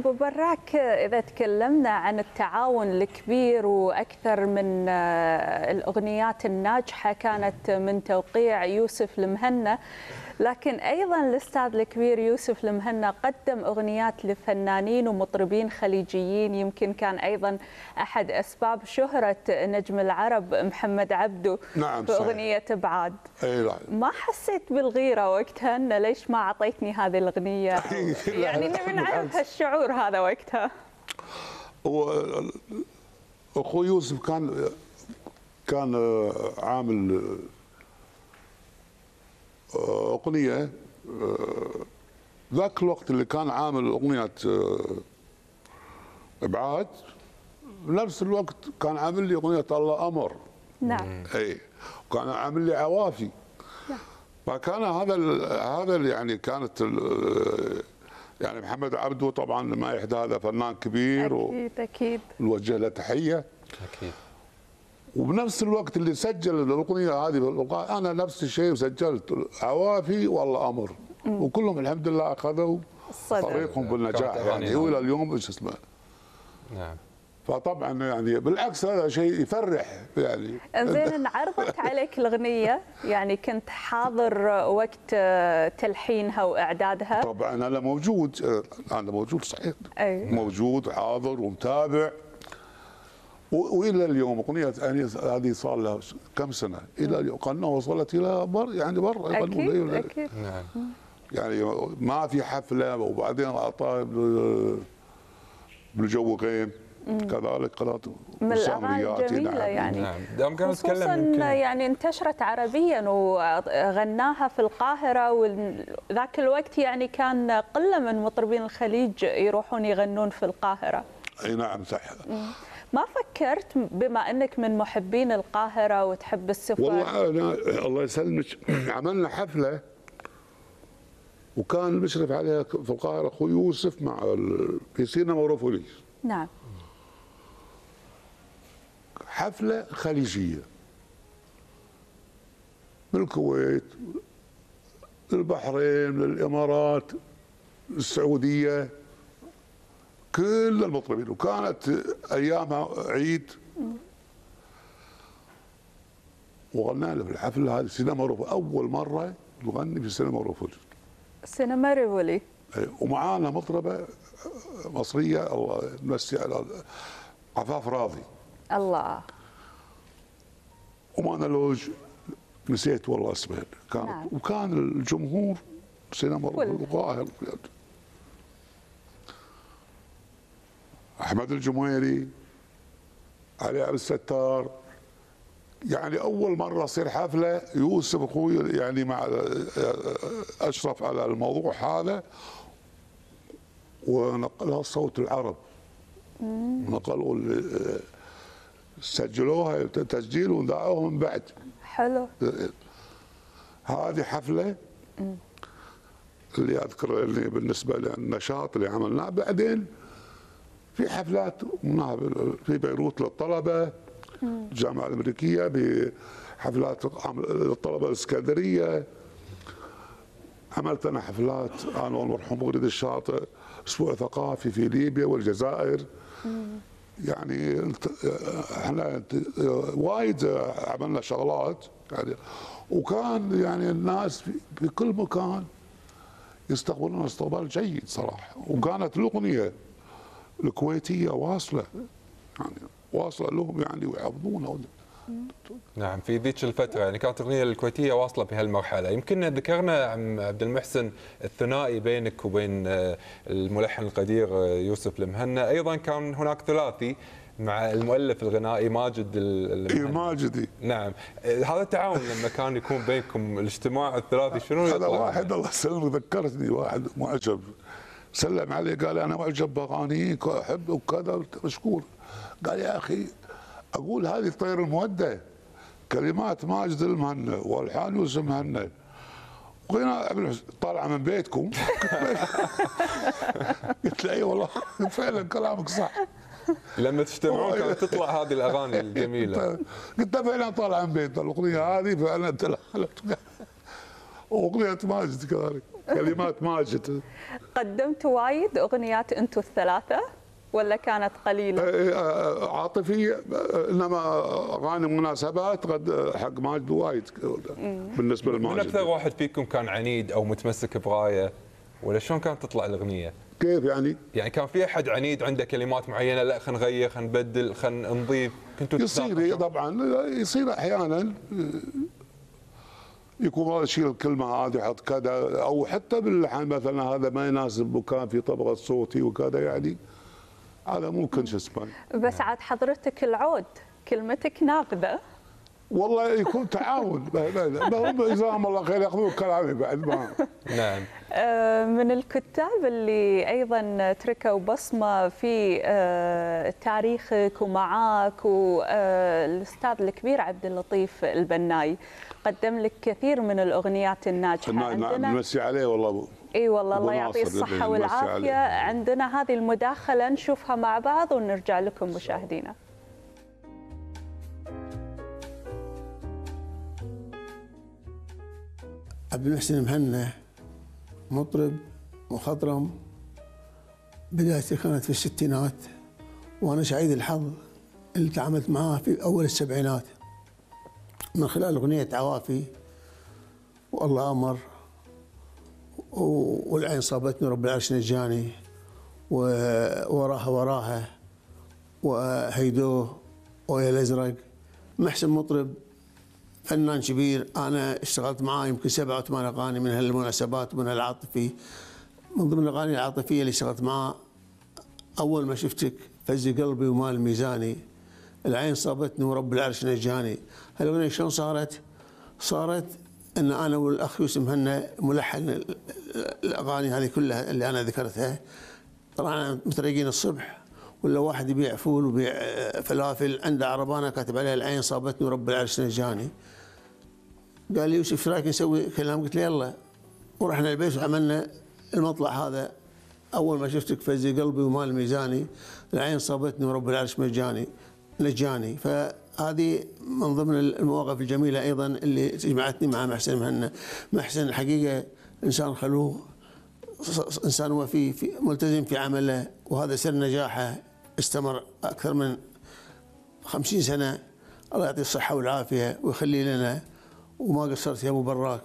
A: أبو براك، إذا تكلمنا عن التعاون الكبير وأكثر من الأغنيات الناجحة كانت من توقيع يوسف المهنا، لكن أيضا الأستاذ الكبير يوسف المهنا قدم أغنيات لفنانين ومطربين خليجيين، يمكن كان أيضا أحد أسباب شهرة نجم العرب محمد عبده.
E: نعم
A: في أغنية بعاد. ما حسيت بالغيرة وقتها أن ليش ما أعطيتني هذه الأغنية؟ يعني نبي نعرف هالشعور هذا وقتها.
E: أخوي يوسف كان عامل أغنية ذاك الوقت اللي كان عامل أغنية إبعاد، بنفس الوقت كان عامل لي أغنية الله أمر.
A: نعم.
E: أي وكان عامل لي عوافي. نعم. فكان هذا يعني كانت يعني محمد عبده طبعا ما يحدى، هذا فنان كبير
A: أكيد
E: نوجه له تحية.
B: أكيد.
E: وبنفس الوقت اللي سجل الاغنيه هذه انا نفس الشيء سجلت عوافي والله امر، وكلهم الحمد لله اخذوا طريقهم بالنجاح يعني والى اليوم ايش اسمه.
B: نعم.
E: فطبعا يعني بالعكس هذا شيء يفرح يعني.
A: زين، انعرضت عليك الاغنيه، يعني كنت حاضر وقت تلحينها واعدادها؟
E: طبعا انا موجود صحيح.
A: أي.
E: موجود حاضر ومتابع. والى اليوم اغنيه هذه صار لها كم سنه، الى اليوم قلنا وصلت الى يعني برا.
A: اكيد اكيد.
E: نعم. يعني ما في حفله، وبعدين اعطاها بالجو غيم كذلك قناه
A: من الاغاني الجميله. نعم. يعني
B: نعم.
A: خصوصا يعني انتشرت عربيا وغناها في القاهره، وذاك الوقت يعني كان قله من مطربين الخليج يروحون يغنون في القاهره.
E: اي نعم صح.
A: ما فكرت بما انك من محبين القاهره وتحب السفر؟
E: والله أنا الله يسلمك عملنا حفله وكان المشرف عليها في القاهره اخوي يوسف مع في سينما روفوليس.
A: نعم.
E: حفله خليجيه من الكويت للبحرين للامارات السعوديه، كل المطربين، وكانت ايامها عيد. وغنينا في الحفله هذه سينما روفولي، اول مره نغني في سينما روفولي.
A: سينما روفولي.
E: ومعانا مطربه مصريه الله يمسي على عفاف راضي.
A: الله.
E: ومعنا لوج نسيت والله اسمه كان. نعم. وكان الجمهور سينما روفولي ظاهر. احمد الجمويري، علي عبد الستار. يعني اول مره تصير حفله يوسف اخوي يعني مع اشرف على الموضوع هذا، ونقلها صوت العرب. نقلوا سجلوها تسجيل وذاعوها من بعد.
A: حلو.
E: هذه حفله اللي اذكر اللي بالنسبه للنشاط اللي عملناه. بعدين في حفلات في بيروت للطلبه، الجامعه الامريكيه، بحفلات للطلبه الاسكندريه. عملت انا حفلات انا والمرحوم مغرد الشاطئ، اسبوع ثقافي في ليبيا والجزائر. يعني احنا وايد عملنا شغلات يعني، وكان يعني الناس في كل مكان يستقبلون استقبال جيد صراحه. وكانت الاغنيه الكويتيه واصله يعني واصله لهم يعني ويحفظونها.
B: نعم. في ذيك الفتره يعني كانت الاغنيه الكويتيه واصله بهالمرحله. يمكن ذكرنا عم عبد المحسن الثنائي بينك وبين الملحن القدير يوسف المهنا، ايضا كان هناك ثلاثي مع المؤلف الغنائي ماجد المهنا.
E: ماجدي.
B: نعم. هذا التعاون لما كان يكون بينكم الاجتماع الثلاثي شنو يطلع؟
E: هذا واحد الله يسلمك ذكرتني، واحد معجب سلم علي قال انا معجب باغانيك واحب وكذا. مشكور. قال يا اخي اقول هذه طير الموده كلمات ماجد المهنا والحان يوسف المهنا وغناء طالعه من بيتكم. قلت له اي والله فعلا كلامك صح.
B: لما تجتمعون كانت تطلع هذه الاغاني الجميله.
E: قلت له فعلا طالعه من بيتنا الاغنيه هذه فعلا. واغنيه ماجد كذلك. كلمات ماجد.
A: قدمتوا وايد اغنيات انتم الثلاثه ولا كانت قليله؟
E: عاطفيه، انما اغاني مناسبات قد حق ماجد وايد بالنسبه
B: من
E: لماجد.
B: اكثر واحد فيكم كان عنيد او متمسك برايه، ولا شلون كانت تطلع الاغنيه؟
E: كيف يعني؟
B: يعني كان في احد عنيد عنده كلمات معينه، لا خلينا نغير، خلينا نبدل، خلينا نضيف، كنتوا
E: يصير
B: تتناقشون؟
E: طبعا، يصير احيانا يكون يشيل الكلمه هذه يحط كذا، او حتى باللحن مثلا هذا ما يناسب وكان في طبقه صوتي وكذا، يعني هذا ممكن شو اسمه.
A: بس عاد حضرتك العود كلمتك نابذه.
E: والله يكون تعاون، هم جزاهم الله خير ياخذون كلامي بعد ما.
B: نعم.
A: من الكتاب اللي ايضا تركوا بصمه في تاريخك ومعاك والاستاذ الكبير عبد اللطيف البناي، قدم لك كثير من الاغنيات الناجحه.
E: نعم، نمسي عليه والله.
A: اي والله،
E: أبو
A: الله يعطيه
E: ناصر
A: الصحه
E: نمسي
A: والعافيه.
E: عليه.
A: عندنا هذه المداخله نشوفها مع بعض ونرجع لكم مشاهدينا.
G: عبد المحسن مهنا مطرب مخضرم، بدايته كانت في الستينات، وأنا سعيد الحظ اللي تعاملت معاه في أول السبعينات من خلال أغنية عوافي والله أمر والعين صابتني ورب العرش نجاني ووراها وراها وهيدوه ويا الأزرق. محسن مطرب فنان كبير، أنا اشتغلت معاه يمكن 7 أو 8 أغاني من هالمناسبات ومن هالعاطفي. من ضمن الأغاني العاطفية اللي اشتغلت معاه أول ما شفتك فز قلبي ومال ميزاني، العين صابتني ورب العرش نجاني. هالأغنية شلون صارت؟ صارت أن أنا والأخ يوسف مهنا ملحن الأغاني هذه كلها اللي أنا ذكرتها. طلعنا متريقين الصبح، ولا واحد يبيع فول ويبيع فلافل، عنده عربانه كاتب عليها العين صابتني ورب العرش نجاني. قال لي يوسف ايش رايك نسوي كلام؟ قلت له يلا، ورحنا البيت وعملنا المطلع هذا. اول ما شفتك فز قلبي ومال ميزاني، العين صابتني ورب العرش نجاني. فهذه من ضمن المواقف الجميله ايضا اللي جمعتني مع محسن مهنا. محسن الحقيقه انسان خلوق، انسان وفي ملتزم في عمله، وهذا سر نجاحه استمر اكثر من 50 سنه. الله يعطيه الصحه والعافيه ويخلي لنا، وما قصرت يا ابو براك.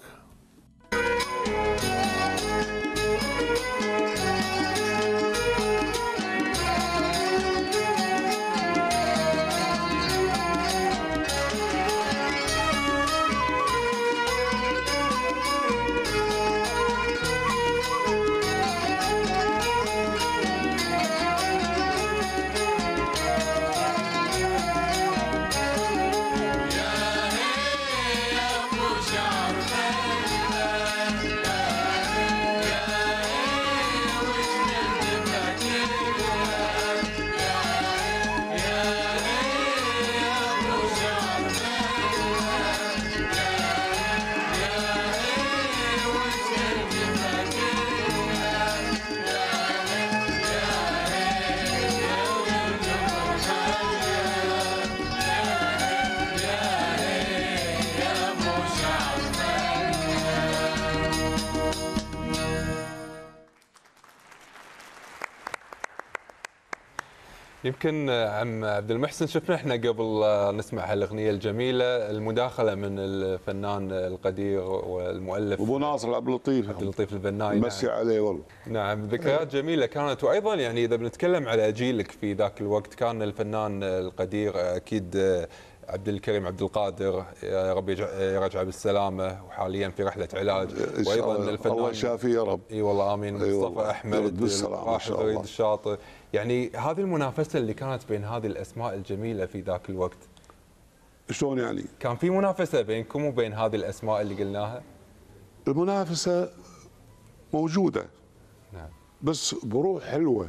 B: يمكن عم عبد المحسن شفنا احنا قبل نسمع هالاغنيه الجميله المداخله من الفنان القدير والمؤلف
E: ابو ناصر عبد
B: اللطيف البناي.
E: مسي عليه والله.
B: نعم، ذكريات جميله كانت. وايضا يعني اذا بنتكلم على جيلك في ذاك الوقت، كان الفنان القدير اكيد عبد الكريم عبد القادر، يا رب يرجعه بالسلامه وحاليا في رحله علاج. وايضا الفنان
E: الله يشافيه يا رب.
B: اي والله امين. مصطفى احمد، راحل فريد الشاطر. يعني هذه المنافسه اللي كانت بين هذه الاسماء الجميله في ذاك الوقت،
E: شلون يعني؟
B: كان في منافسه بينكم وبين هذه الاسماء اللي قلناها؟
E: المنافسه موجوده،
B: نعم،
E: بس بروح حلوه.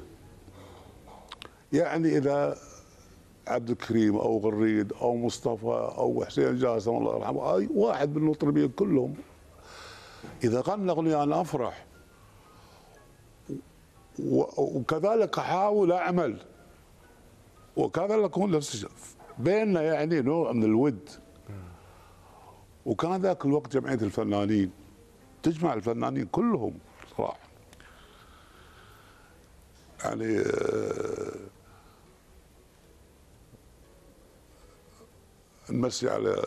E: يعني اذا عبد الكريم او غريد او مصطفى او حسين جاسم الله يرحمه، اي واحد من المطربين كلهم اذا غنى اغنيه انا افرح، وكذلك احاول اعمل، وكذلك يكون نفس بيننا يعني نوع من الود. وكان ذاك الوقت جمعيه الفنانين تجمع الفنانين كلهم صراحه. يعني نمسي على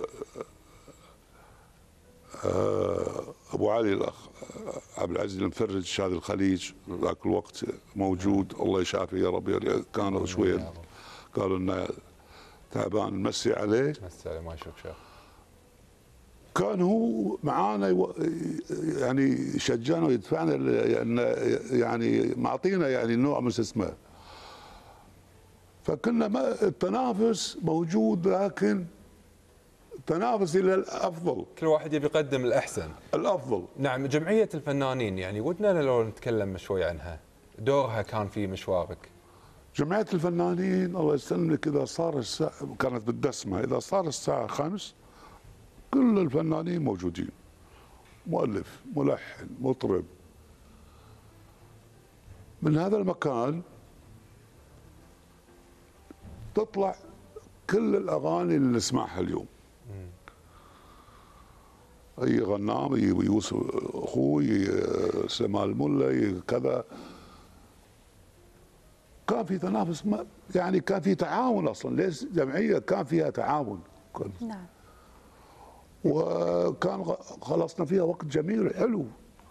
E: ابو علي الاخ عبد العزيز المفرج شاذ الخليج ذاك الوقت موجود، الله يشافيه يا رب، كانوا شويه قالوا انه تعبان، نمسي عليه.
B: مسي عليه ما يشوف شيخ.
E: كان هو معانا يعني يشجعنا ويدفعنا، يعني معطينا يعني نوع من اسمه. فكنا التنافس موجود، لكن تنافس الى الافضل،
B: كل واحد يبي يقدم الاحسن
E: الافضل.
B: نعم. جمعيه الفنانين يعني ودنا لو نتكلم شوي عنها، دورها كان في مشوارك.
E: جمعيه الفنانين الله يسلمك، اذا صار الساعه كانت بالدسمه، اذا صار الساعه 5 كل الفنانين موجودين، مؤلف، ملحن، مطرب. من هذا المكان تطلع كل الاغاني اللي نسمعها اليوم. اي غنام، يوسف اخوي، سليمان الملا، كذا. كان في تنافس، يعني كان في تعاون اصلا، ليش جمعيه كان فيها تعاون.
A: نعم.
E: وكان خلصنا فيها وقت جميل حلو،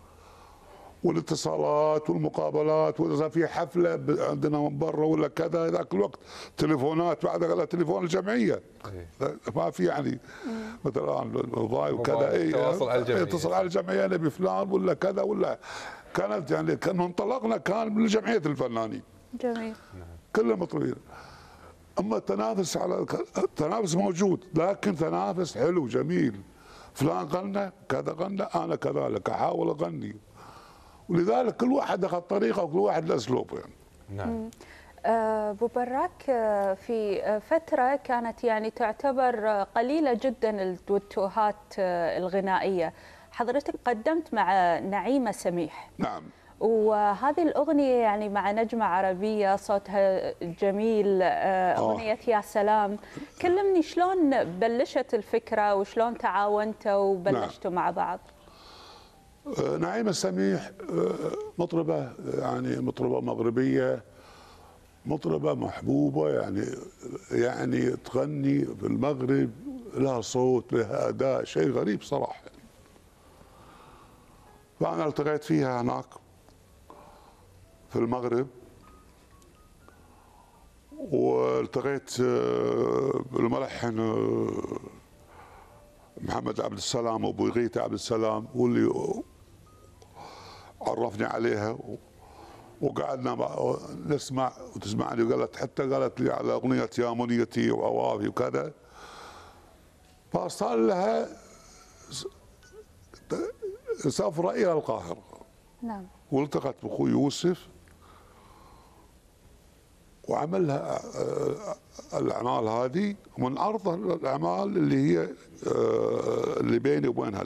E: والاتصالات والمقابلات، واذا في حفله عندنا من برا ولا كذا، ذاك الوقت تليفونات، بعد على تليفون الجمعيه ما في يعني مثل الان الموبايل وكذا.
B: تواصل على الجمعيه،
E: اتصل على الجمعيه نبي فلان ولا كذا ولا. كانت يعني كان انطلقنا كان من جمعيه الفنانين.
A: جميل.
E: كلنا مطربين. اما التنافس التنافس موجود، لكن تنافس حلو جميل. فلان غنى كذا، غنى انا كذلك احاول اغني، ولذلك كل واحد اخذ طريقه وكل واحد له اسلوبه يعني.
B: نعم.
A: ابو براك، في فتره كانت يعني تعتبر قليله جدا الدوتوهات الغنائيه، حضرتك قدمت مع نعيمه سميح.
E: نعم.
A: وهذه الأغنية يعني مع نجمة عربية صوتها جميل، أغنية يا سلام. كلمني شلون بلشت الفكرة وشلون تعاونتوا وبلشتوا مع بعض؟
E: نعيمة سميح مطربة، يعني مطربة مغربية، مطربة محبوبة، يعني تغني في المغرب، لها صوت، لها أداء، شيء غريب صراحة. فأنا التقيت فيها هناك في المغرب، والتقيت بالملحن محمد عبد السلام وابو غيث عبد السلام، واللي عرفني عليها، وقعدنا نسمع وتسمعني، وقالت حتى قالت لي على اغنيه يا منيتي وعوافي وكذا. فصار لها سفره الى القاهره.
A: نعم.
E: والتقت باخوي يوسف وعملها الاعمال هذه، من ارض الاعمال اللي هي اللي بيني وبينها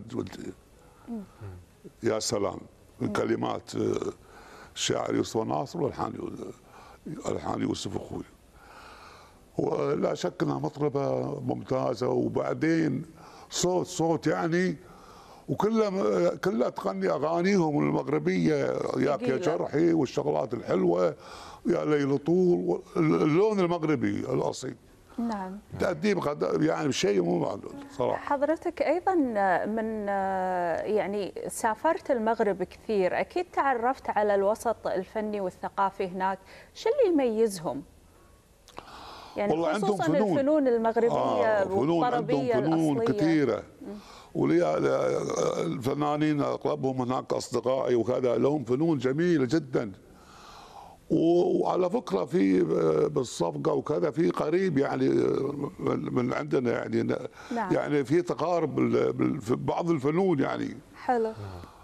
E: يا سلام، من كلمات الشاعر يوسف ناصر والحان يوسف اخوي. ولا شك انها مطربه ممتازه، وبعدين صوت يعني، وكلها تغني اغانيهم المغربيه، ياك يا جرحي والشغلات الحلوه، يا ليل طول، اللون المغربي الاصيل.
A: نعم.
E: تأديب يعني شيء مو معلوم صراحه.
A: حضرتك ايضا من يعني سافرت المغرب كثير، اكيد تعرفت على الوسط الفني والثقافي هناك، شو اللي يميزهم؟ يعني خصوصا الفنون المغربيه والطربيه
E: عندهم فنون
A: الأصلية.
E: كثيره. ولي الفنانين اغلبهم هناك اصدقائي وكذا، لهم فنون جميله جدا. وعلى فكره في بالصفقه وكذا في قريب يعني من عندنا يعني.
A: نعم.
E: يعني في تقارب في بعض الفنون يعني.
A: حلو.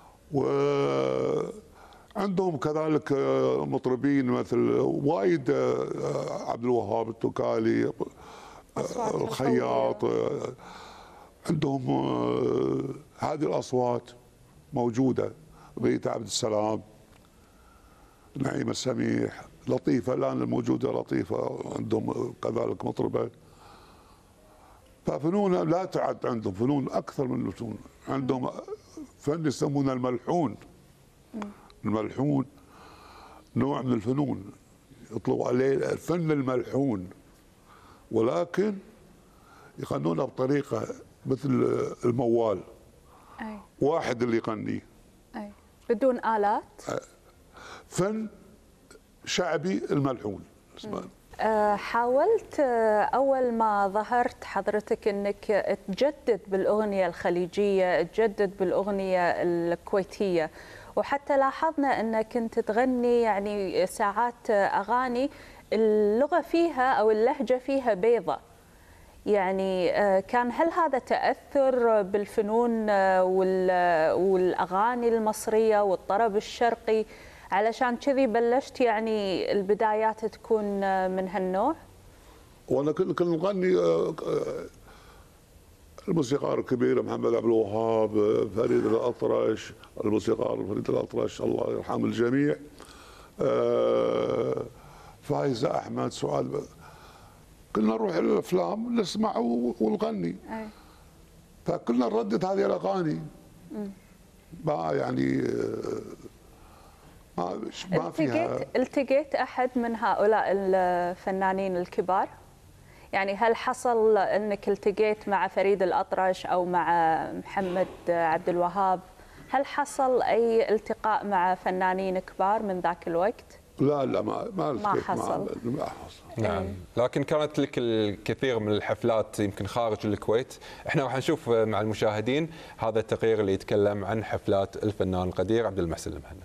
E: وعندهم كذلك مطربين مثل وايد، عبد الوهاب التكالي، الخياط، عندهم هذه الاصوات موجوده. غيث عبد السلام، نعيمة سميح، لطيفة الآن الموجودة لطيفة عندهم كذلك مطربة. ففنون لا تعد عندهم، فنون أكثر من الفنون عندهم. فن يسمونه الملحون. الملحون نوع من الفنون يطلقوا عليه الفن الملحون، ولكن يغنونه بطريقه مثل الموال.
A: أي.
E: واحد اللي يغنيه.
A: أي. بدون آلات.
E: فن شعبي الملحون.
A: حاولت أول ما ظهرت حضرتك أنك تجدد بالأغنية الخليجية، تجدد بالأغنية الكويتية، وحتى لاحظنا أنك كنت تغني يعني ساعات أغاني اللغة فيها أو اللهجة فيها بيضة. يعني هل هذا تأثر بالفنون والأغاني المصرية والطرب الشرقي، علشان كذي بلشت يعني البدايات تكون من هالنوع؟
E: وانا كنت نغني الموسيقار الكبير محمد عبد الوهاب، فريد الأطرش، الموسيقار فريد الأطرش الله يرحم الجميع، فايزة أحمد، سعاد. كنا نروح الافلام نسمع ونغني. فكنا نردد هذه الاغاني. ما يعني ما فيها.
A: التقيت احد من هؤلاء الفنانين الكبار؟ يعني هل حصل انك التقيت مع فريد الأطرش او مع محمد عبد الوهاب؟ هل حصل اي التقاء مع فنانين كبار من ذاك الوقت؟
E: لا ما
A: حصل.
E: ما حصل.
B: نعم، لكن كانت لك الكثير من الحفلات يمكن خارج الكويت. احنا راح نشوف مع المشاهدين هذا التقرير اللي يتكلم عن حفلات الفنان القدير عبد المحسن المهنا.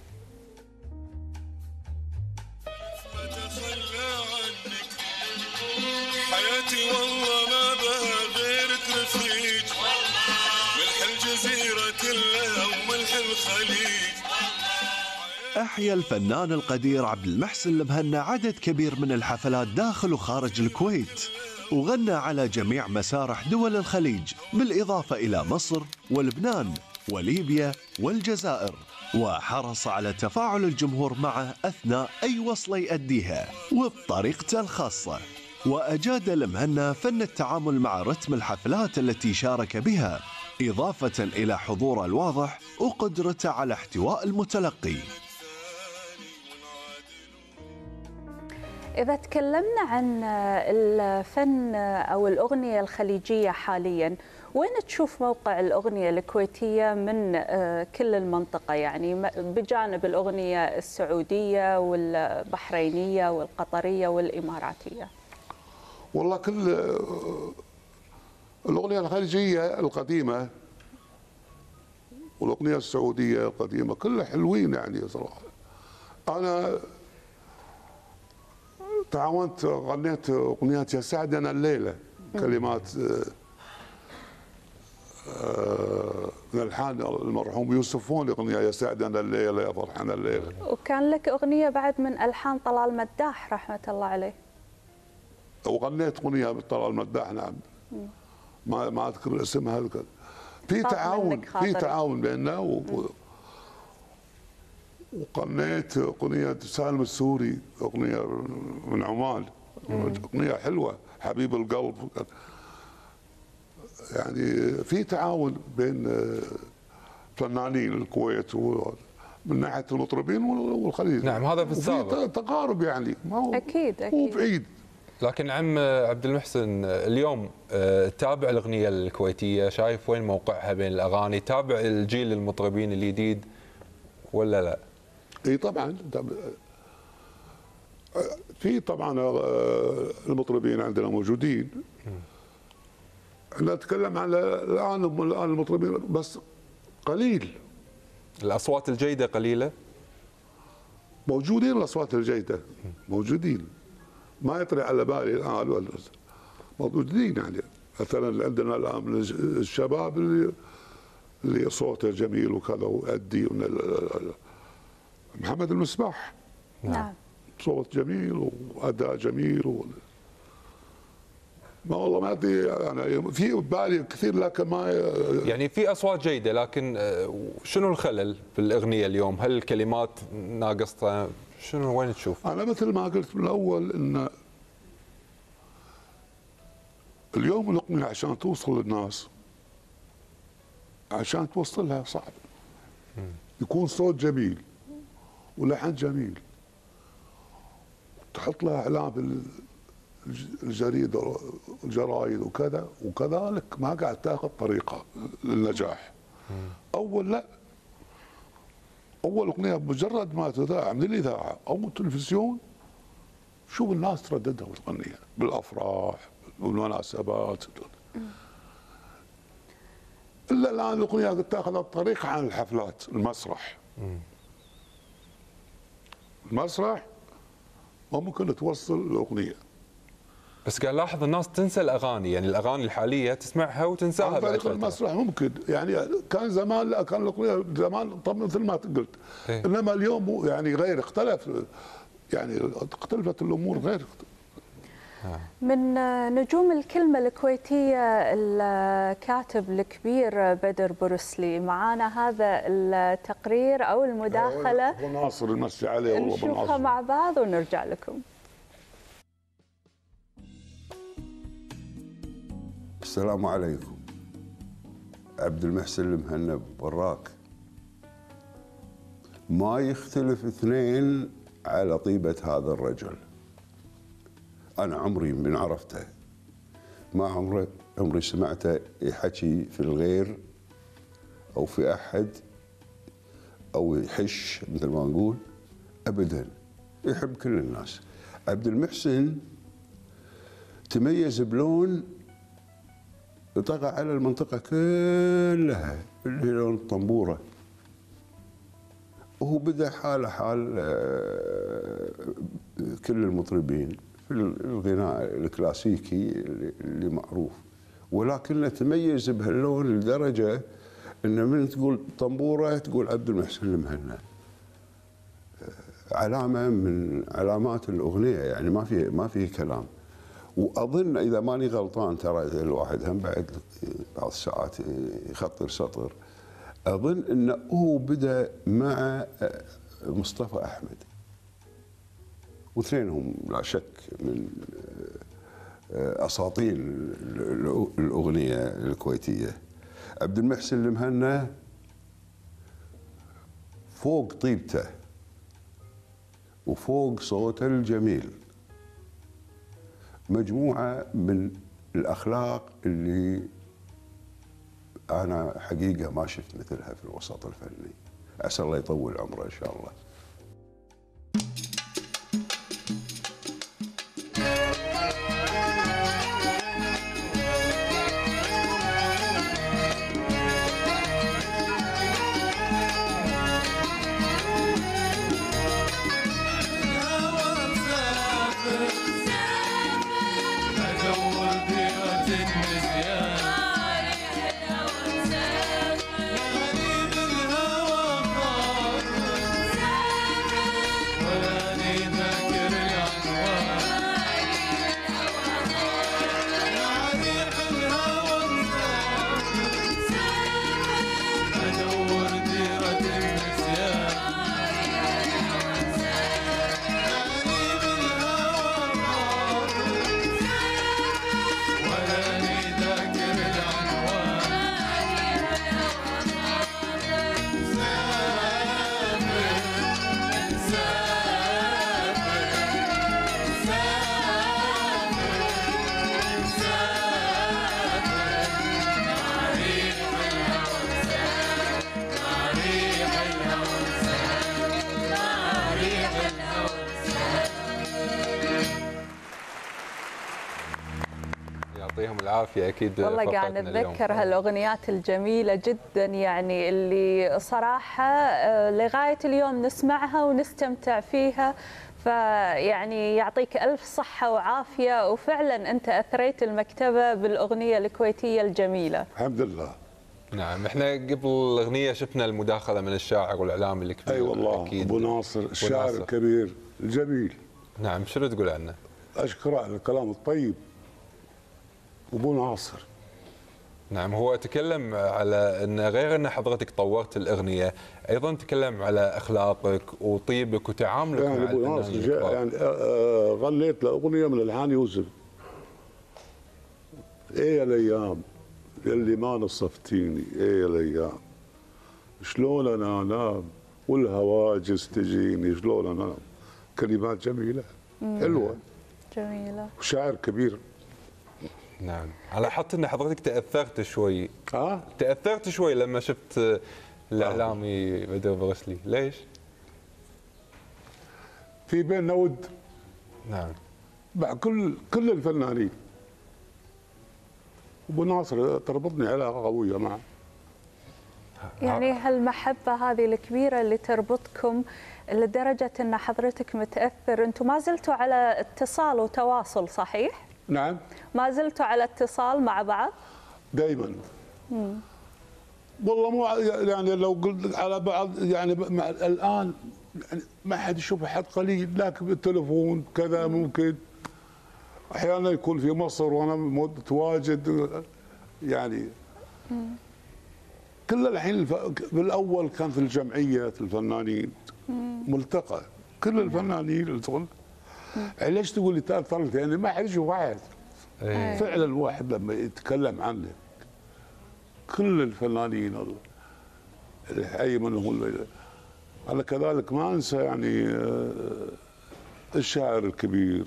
D: حياتي والله ما بها غيرك رفيج، ملح الجزيرة كلها وملح الخليج.
C: أحيا الفنان القدير عبد المحسن المهنا عدد كبير من الحفلات داخل وخارج الكويت، وغنى على جميع مسارح دول الخليج، بالإضافة إلى مصر ولبنان وليبيا والجزائر، وحرص على تفاعل الجمهور معه أثناء أي وصلة يؤديها وبطريقته الخاصة. وأجاد المهنا فن التعامل مع رتم الحفلات التي شارك بها، إضافة إلى حضوره الواضح وقدرته على احتواء المتلقي.
A: إذا تكلمنا عن الفن أو الأغنية الخليجية حالياً، وين تشوف موقع الأغنية الكويتية من كل المنطقة؟ يعني بجانب الأغنية السعودية والبحرينية والقطرية والإماراتية.
E: والله كل الأغنية الخليجية القديمة والأغنية السعودية القديمة كلها حلوين يعني صراحة. أنا تعاونت غنيت أغنية يا سعدنا الليلة، كلمات من ألحان المرحوم يوسف فون، أغنية يا سعدنا الليلة يا فرحنا الليلة.
A: وكان لك أغنية بعد من ألحان طلال مداح رحمة الله عليه.
E: وغنيت أغنية بطلال مداح، نعم. ما أذكر اسمها. في تعاون بيننا وغنيت أغنية سالم السوري، أغنية من عمان، أغنية حلوة حبيب القلب. يعني في تعاون بين فنانين الكويت من ناحية المطربين والخليج.
B: نعم، هذا في السابق.
E: وفي تقارب يعني، ما هو
A: أكيد
E: مو بعيد.
B: لكن عم عبد المحسن، اليوم تابع الأغنية الكويتية، شايف وين موقعها بين الأغاني؟ تابع الجيل المطربين الجديد ولا لا؟
E: اي طبعا. في طبعا المطربين عندنا موجودين. نتكلم على الان المطربين بس قليل.
B: الأصوات الجيدة قليلة؟
E: موجودين الأصوات الجيدة، موجودين، ما يطري على بالي الآن موجودين. يعني مثلا عندنا الآن من الشباب اللي صوته جميل وكذا وأدي، محمد المصباح.
A: نعم.
E: صوت جميل وأداء جميل ما والله ما ادري يعني، في بالي كثير لكن ما
B: يعني في اصوات جيده، لكن شنو الخلل في الاغنيه اليوم؟ هل الكلمات ناقصه؟ شنو وين تشوف؟
E: انا مثل ما قلت من الاول ان اليوم الاغنيه عشان توصل للناس عشان توصلها صعب. يكون صوت جميل ولحن جميل، تحط لها اعلام بالجريده والجرايد وكذا، وكذلك ما قاعد تاخذ طريقه للنجاح. اول اغنيه مجرد ما تذاع من الاذاعه او من التلفزيون، شوف الناس ترددها وتغنيها بالافراح والمناسبات. الا الان الاغنيه قد تاخذ الطريق عن الحفلات، المسرح. المسرح ممكن توصل الاغنيه.
B: بس قاعد لاحظ الناس تنسى الاغاني، يعني الاغاني الحاليه تسمعها وتنساها
E: عن
B: بعد
E: طريق
B: فترة.
E: المسرح ممكن، يعني كان زمان لا، كان الاغنيه زمان طبعا مثل ما قلت.
B: إيه؟
E: انما اليوم يعني غير، اختلف، يعني اختلفت الامور غير.
A: من نجوم الكلمة الكويتية الكاتب الكبير بدر بروسلي، معانا هذا التقرير أو المداخلة.
E: ابو ناصر المسي عليه والله. ابو
A: نشوفها
E: ناصر
A: مع بعض ونرجع لكم.
H: السلام عليكم. عبد المحسن المهنا براك. ما يختلف اثنين على طيبة هذا الرجل. أنا عمري من عرفته ما عمري سمعته يحكي في الغير أو في أحد أو يحش مثل ما نقول، أبدا. يحب كل الناس. عبد المحسن تميز بلون طغى على المنطقة كلها، اللي هي لون الطنبورة. وهو بدأ حاله حال كل المطربين في الغناء الكلاسيكي اللي معروف، ولكنه تميز بهاللون لدرجة إن من تقول طنبورة تقول عبد المحسن المهنا. علامة من علامات الأغنية، يعني ما في كلام. واظن اذا ماني غلطان، ترى الواحد هم بعد بعض الساعات يخطر سطر، اظن انه هو بدا مع مصطفى احمد، واثنينهم لا شك من اساطين الاغنيه الكويتيه. عبد المحسن المهنا فوق طيبته وفوق صوته الجميل مجموعة من الأخلاق اللي أنا حقيقة ما شفت مثلها في الوسط الفني. أسأل الله يطول عمره إن شاء الله.
B: يعطيهم العافيه. اكيد
A: والله قاعد نتذكر هالاغنيات الجميله جدا، يعني اللي صراحه لغايه اليوم نسمعها ونستمتع فيها. فيعني يعطيك الف صحه وعافيه، وفعلا انت اثريت المكتبه بالاغنيه الكويتيه الجميله.
E: الحمد لله.
B: نعم، احنا قبل الاغنيه شفنا المداخله من الشاعر والاعلامي الكبير.
E: اي والله
B: أكيد.
E: ابو ناصر الشاعر الكبير الجميل.
B: نعم، شنو تقول عنه؟
E: اشكره على الكلام الطيب ابو ناصر.
B: نعم، هو تكلم على ان غير ان حضرتك طورت الاغنيه، ايضا تكلم على اخلاقك وطيبك وتعاملك
E: يعني
B: مع
E: ابو ناصر
B: الفنانين.
E: يعني غنيت له اغنيه من الحان يوسف. ايه الايام يلي ما نصفتيني ايه الايام، شلون انا انام والهواجس تجيني، شلون انام. كلمات جميله حلوه
A: جميله
E: وشاعر كبير.
B: نعم. انا لاحظت ان حضرتك تاثرت شوي. تاثرت شوي لما شفت الاعلامي بدر بغسلي، ليش؟
E: في بيننا ود.
B: نعم.
E: مع كل الفنانين. ابو ناصر تربطني علاقه قويه معه.
A: يعني هالمحبه هذه الكبيره اللي تربطكم لدرجه ان حضرتك متاثر، انتم ما زلتوا على اتصال وتواصل صحيح؟
E: نعم.
A: ما زلتوا على اتصال مع بعض؟
E: دائما. والله مو يعني لو قلت على بعض يعني الان يعني ما حد يشوف احد قليل، لكن بالتليفون كذا ممكن احيانا يكون في مصر وانا متواجد يعني. كل الحين بالاول كان في الجمعيه الفنانين ملتقى كل الفنانين. ليش تقول لي تاثرت؟ يعني ما حد يشوف واحد. فعلا الواحد لما يتكلم عنه كل الفنانين الحي منهم. انا كذلك ما انسى يعني الشاعر الكبير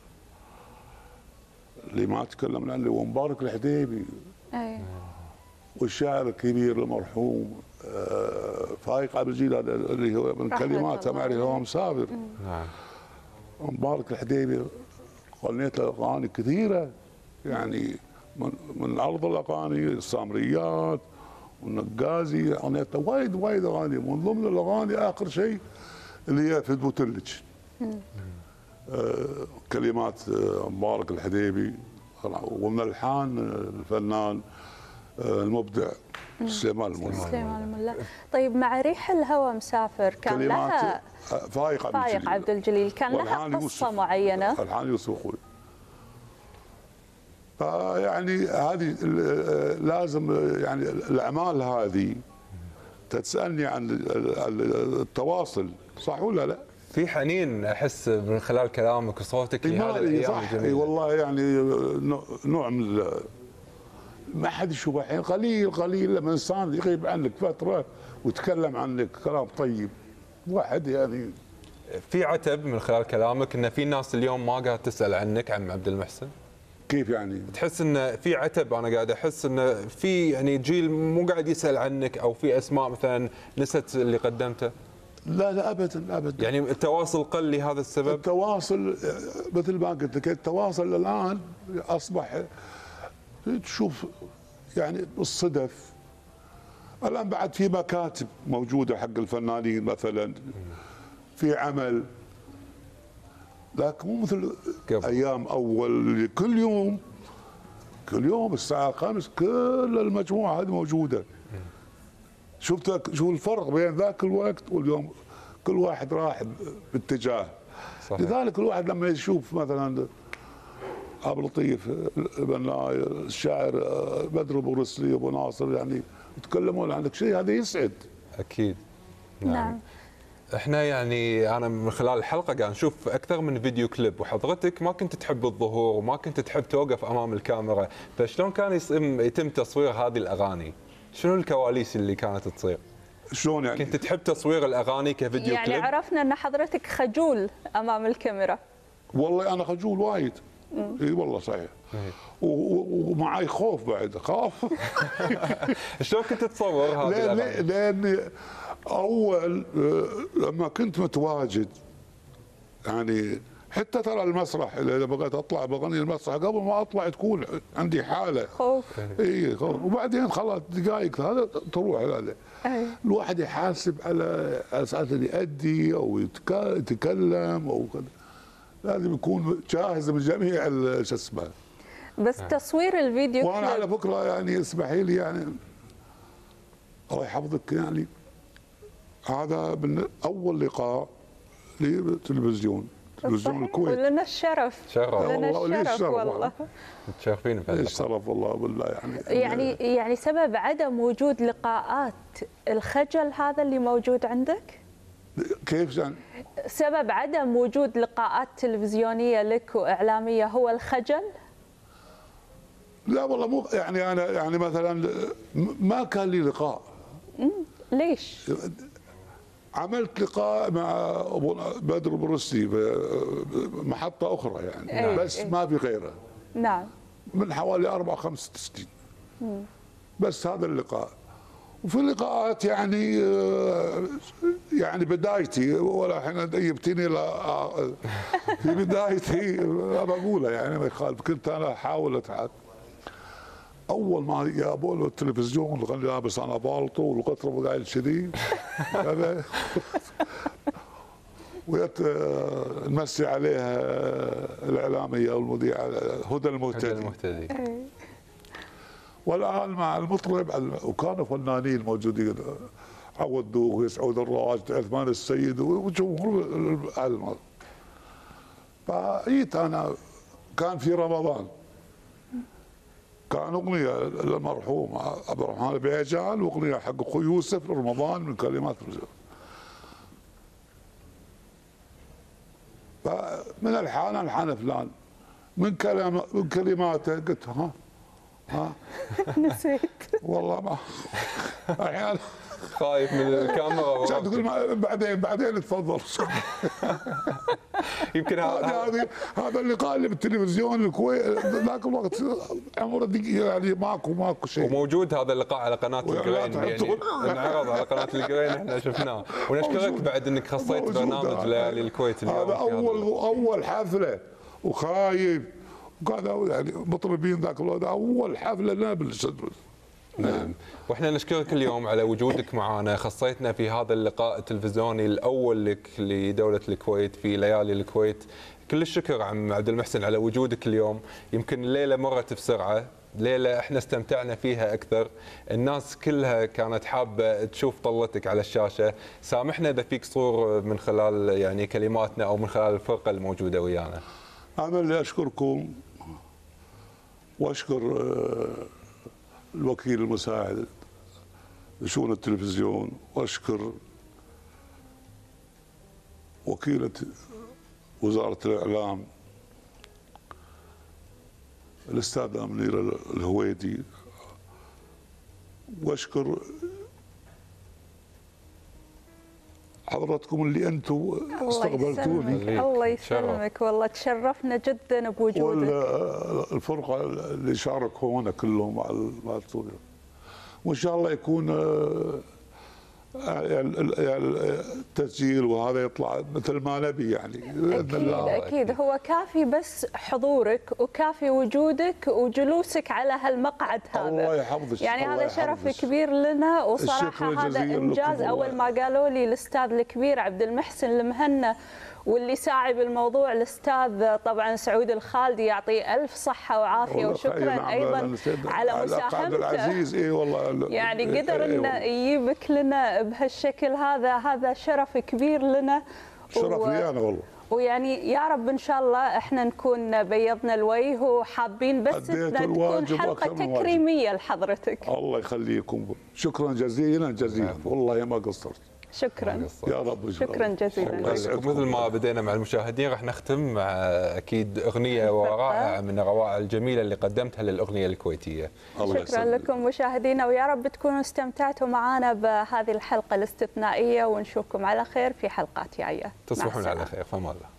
E: اللي ما تكلمنا عنه هو مبارك الحديبي. والشاعر الكبير المرحوم فايق عبد الجيلاني اللي هو من كلماته مع ريهام صابر.
B: نعم.
E: مبارك الحديبي غنيت له اغاني كثيره يعني من ارض الاغاني السامريات والنقازي، غنيت وايد اغاني. من ضمن الاغاني اخر شيء اللي هي في بوتلج. كلمات مبارك الحديبي ومن الحان الفنان المبدع سليمان الملا.
A: طيب مع ريح الهوى مسافر كان لها
E: فايق
A: عبد الجليل كان لها قصه معينه.
E: الحان يوسف اخوي. يعني هذه لازم يعني الاعمال هذه تسالني عن التواصل، صح ولا لا؟
B: في حنين احس من خلال كلامك وصوتك لهذه الايام الجميله.
E: اي والله يعني نوع من ما حد يشوفه الحين قليل لما انسان يغيب عنك فتره ويتكلم عنك كلام طيب. واحد يعني
B: في عتب من خلال كلامك ان في ناس اليوم ما قاعد تسال عنك عم عبد المحسن.
E: كيف يعني؟
B: تحس ان في عتب؟ انا قاعد احس ان في يعني جيل مو قاعد يسال عنك، او في اسماء مثلا نست اللي قدمته.
E: لا ابدا.
B: يعني التواصل قل لهذا السبب؟
E: التواصل مثل ما قلت لك، التواصل الان اصبح تشوف يعني بالصدف. الان بعد في مكاتب موجوده حق الفنانين مثلا في عمل، لكن مو مثل ايام اول. كل يوم الساعه 5 كل المجموعه هذه موجوده. شوف الفرق بين ذاك الوقت واليوم، كل واحد راح باتجاه. صحيح. لذلك الواحد لما يشوف مثلا عبد اللطيف البناي، الشاعر بدر بغسلي، ابو ناصر يعني يتكلمون عنك شيء، هذا يسعد.
B: اكيد. نعم. احنا يعني انا من خلال الحلقه قاعد نشوف اكثر من فيديو كليب، وحضرتك ما كنت تحب الظهور وما كنت تحب توقف امام الكاميرا، فشلون كان يتم تصوير هذه الاغاني؟ شنو الكواليس اللي كانت تصير؟
E: شلون يعني؟
B: كنت تحب تصوير الاغاني كفيديو
A: يعني
B: كليب؟
A: يعني عرفنا ان حضرتك خجول امام الكاميرا.
E: والله انا خجول وايد. اي والله صحيح. ومعي خوف بعد، اخاف.
B: شلون كنت تصور هذه الاغاني؟
E: لاني اول لما كنت متواجد يعني حتى ترى المسرح اذا بغيت اطلع بغني المسرح قبل ما اطلع تكون عندي حاله
A: خوف.
E: اي خوف، وبعدين خلاص دقائق هذا تروح هذا. الواحد يحاسب على اساس يؤدي او يتكلم او كذا، لازم يكون جاهز من جميع شو اسمه.
A: بس تصوير الفيديو
E: وانا على فكره يعني اسمحي لي يعني الله يحفظك، يعني هذا من اول لقاء لي بالتلفزيون، تلفزيون الكويت.
A: ولنا الشرف.
E: لنا الشرف
A: والله.
B: متشرفين بهذا
E: الشرف والله بالله
A: يعني سبب عدم وجود لقاءات الخجل هذا اللي موجود عندك؟
E: كيف يعني؟
A: سبب عدم وجود لقاءات تلفزيونيه لك واعلاميه هو الخجل؟
E: لا والله مو يعني انا يعني مثلا ما كان لي لقاء.
A: ليش؟
E: عملت لقاء مع ابو بدر برسي بمحطه اخرى يعني
A: أي
E: بس ما في غيره.
A: نعم.
E: من حوالي 4 5 سنين. بس هذا اللقاء. وفي اللقاءات يعني بدايتي ولا الحين جبتني في بدايتي بقولها يعني ما يخالف. كنت انا احاول اتعب. اول ما جابوا له التلفزيون كان لابس انا بالطو والقطره قايل كذي ويت نمسي عليها الاعلاميه او المذيعه هدى المهتدي. والان مع المطرب وكانوا فنانين موجودين عود دوغ سعود الراج عثمان السيد وجمهور. فجيت انا كان في رمضان كان اغنيه للمرحوم عبد الرحمن بيجان واغنيه حق اخوي يوسف رمضان من كلمات الرجال. فمن الحان فلان من كلماته قلت ها
A: نسيت
E: والله ما احيانا
B: خايف من الكاميرا.
E: تقول بعدين تفضل.
B: يمكن
E: هذا اللقاء اللي بالتلفزيون الكويت ذاك الوقت عمره يعني ماكو شيء.
B: وموجود هذا اللقاء على قناه الجرين يعني انعرض على قناه الجرين احنا شفناه. ونشكرك بعد انك خصيت برنامج ليالي الكويت اليوم.
E: هذا اول حفله وخايف وكذا يعني مطربين ذاك الوقت اول حفله لنا بالاستوديو.
B: نعم. واحنا نشكرك اليوم على وجودك معنا، خصيتنا في هذا اللقاء التلفزيوني الاول لك لدوله الكويت في ليالي الكويت. كل الشكر عم عبد المحسن على وجودك اليوم. يمكن الليله مرت بسرعه، ليله احنا استمتعنا فيها اكثر، الناس كلها كانت حابه تشوف طلتك على الشاشه. سامحنا اذا فيك قصور من خلال يعني كلماتنا او من خلال الفرقه الموجوده ويانا.
E: انا اللي اشكركم واشكر الوكيل المساعد لشؤون التلفزيون واشكر وكيلة وزارة الإعلام الأستاذة منيرة الهويدي واشكر حضراتكم اللي انتم استقبلتوني.
A: الله يسلمك والله تشرفنا جدا بوجودك.
E: والفرقه اللي شاركوا هنا كلهم مع التوقيت. وان شاء الله يكون التسجيل وهذا يطلع مثل ما نبي يعني باذن الله.
A: اكيد هو كافي بس حضورك وكافي وجودك وجلوسك على هالمقعد هذا.
E: الله يحفظك.
A: يعني هذا شرف كبير لنا وصراحه هذا انجاز. اول ما قالوا لي الاستاذ الكبير عبد المحسن المهنا واللي ساعي بالموضوع الاستاذ طبعا سعود الخالدي يعطيه الف صحه وعافيه وشكرا ايضا على مساهمته
E: العزيز. اي والله
A: يعني قدر انه يجيبك لنا بهالشكل هذا شرف كبير لنا.
E: شرف لي انا والله.
A: ويعني يا رب ان شاء الله احنا نكون بيضنا الوجه وحابين بس تكون حلقه تكريميه لحضرتك.
E: الله يخليكم. شكرا جزيلا والله ما قصرت.
A: شكرا
E: يا رب.
A: شكرا جزيلا.
B: مثل ما بدينا مع المشاهدين راح نختم مع اكيد اغنيه رائعه من الروائع الجميله اللي قدمتها للاغنيه الكويتيه.
A: شكرا لكم مشاهدينا ويا رب تكونوا استمتعتوا معنا بهذه الحلقه الاستثنائيه ونشوفكم على خير في حلقات جايه.
B: تصبحون على خير. فما الله.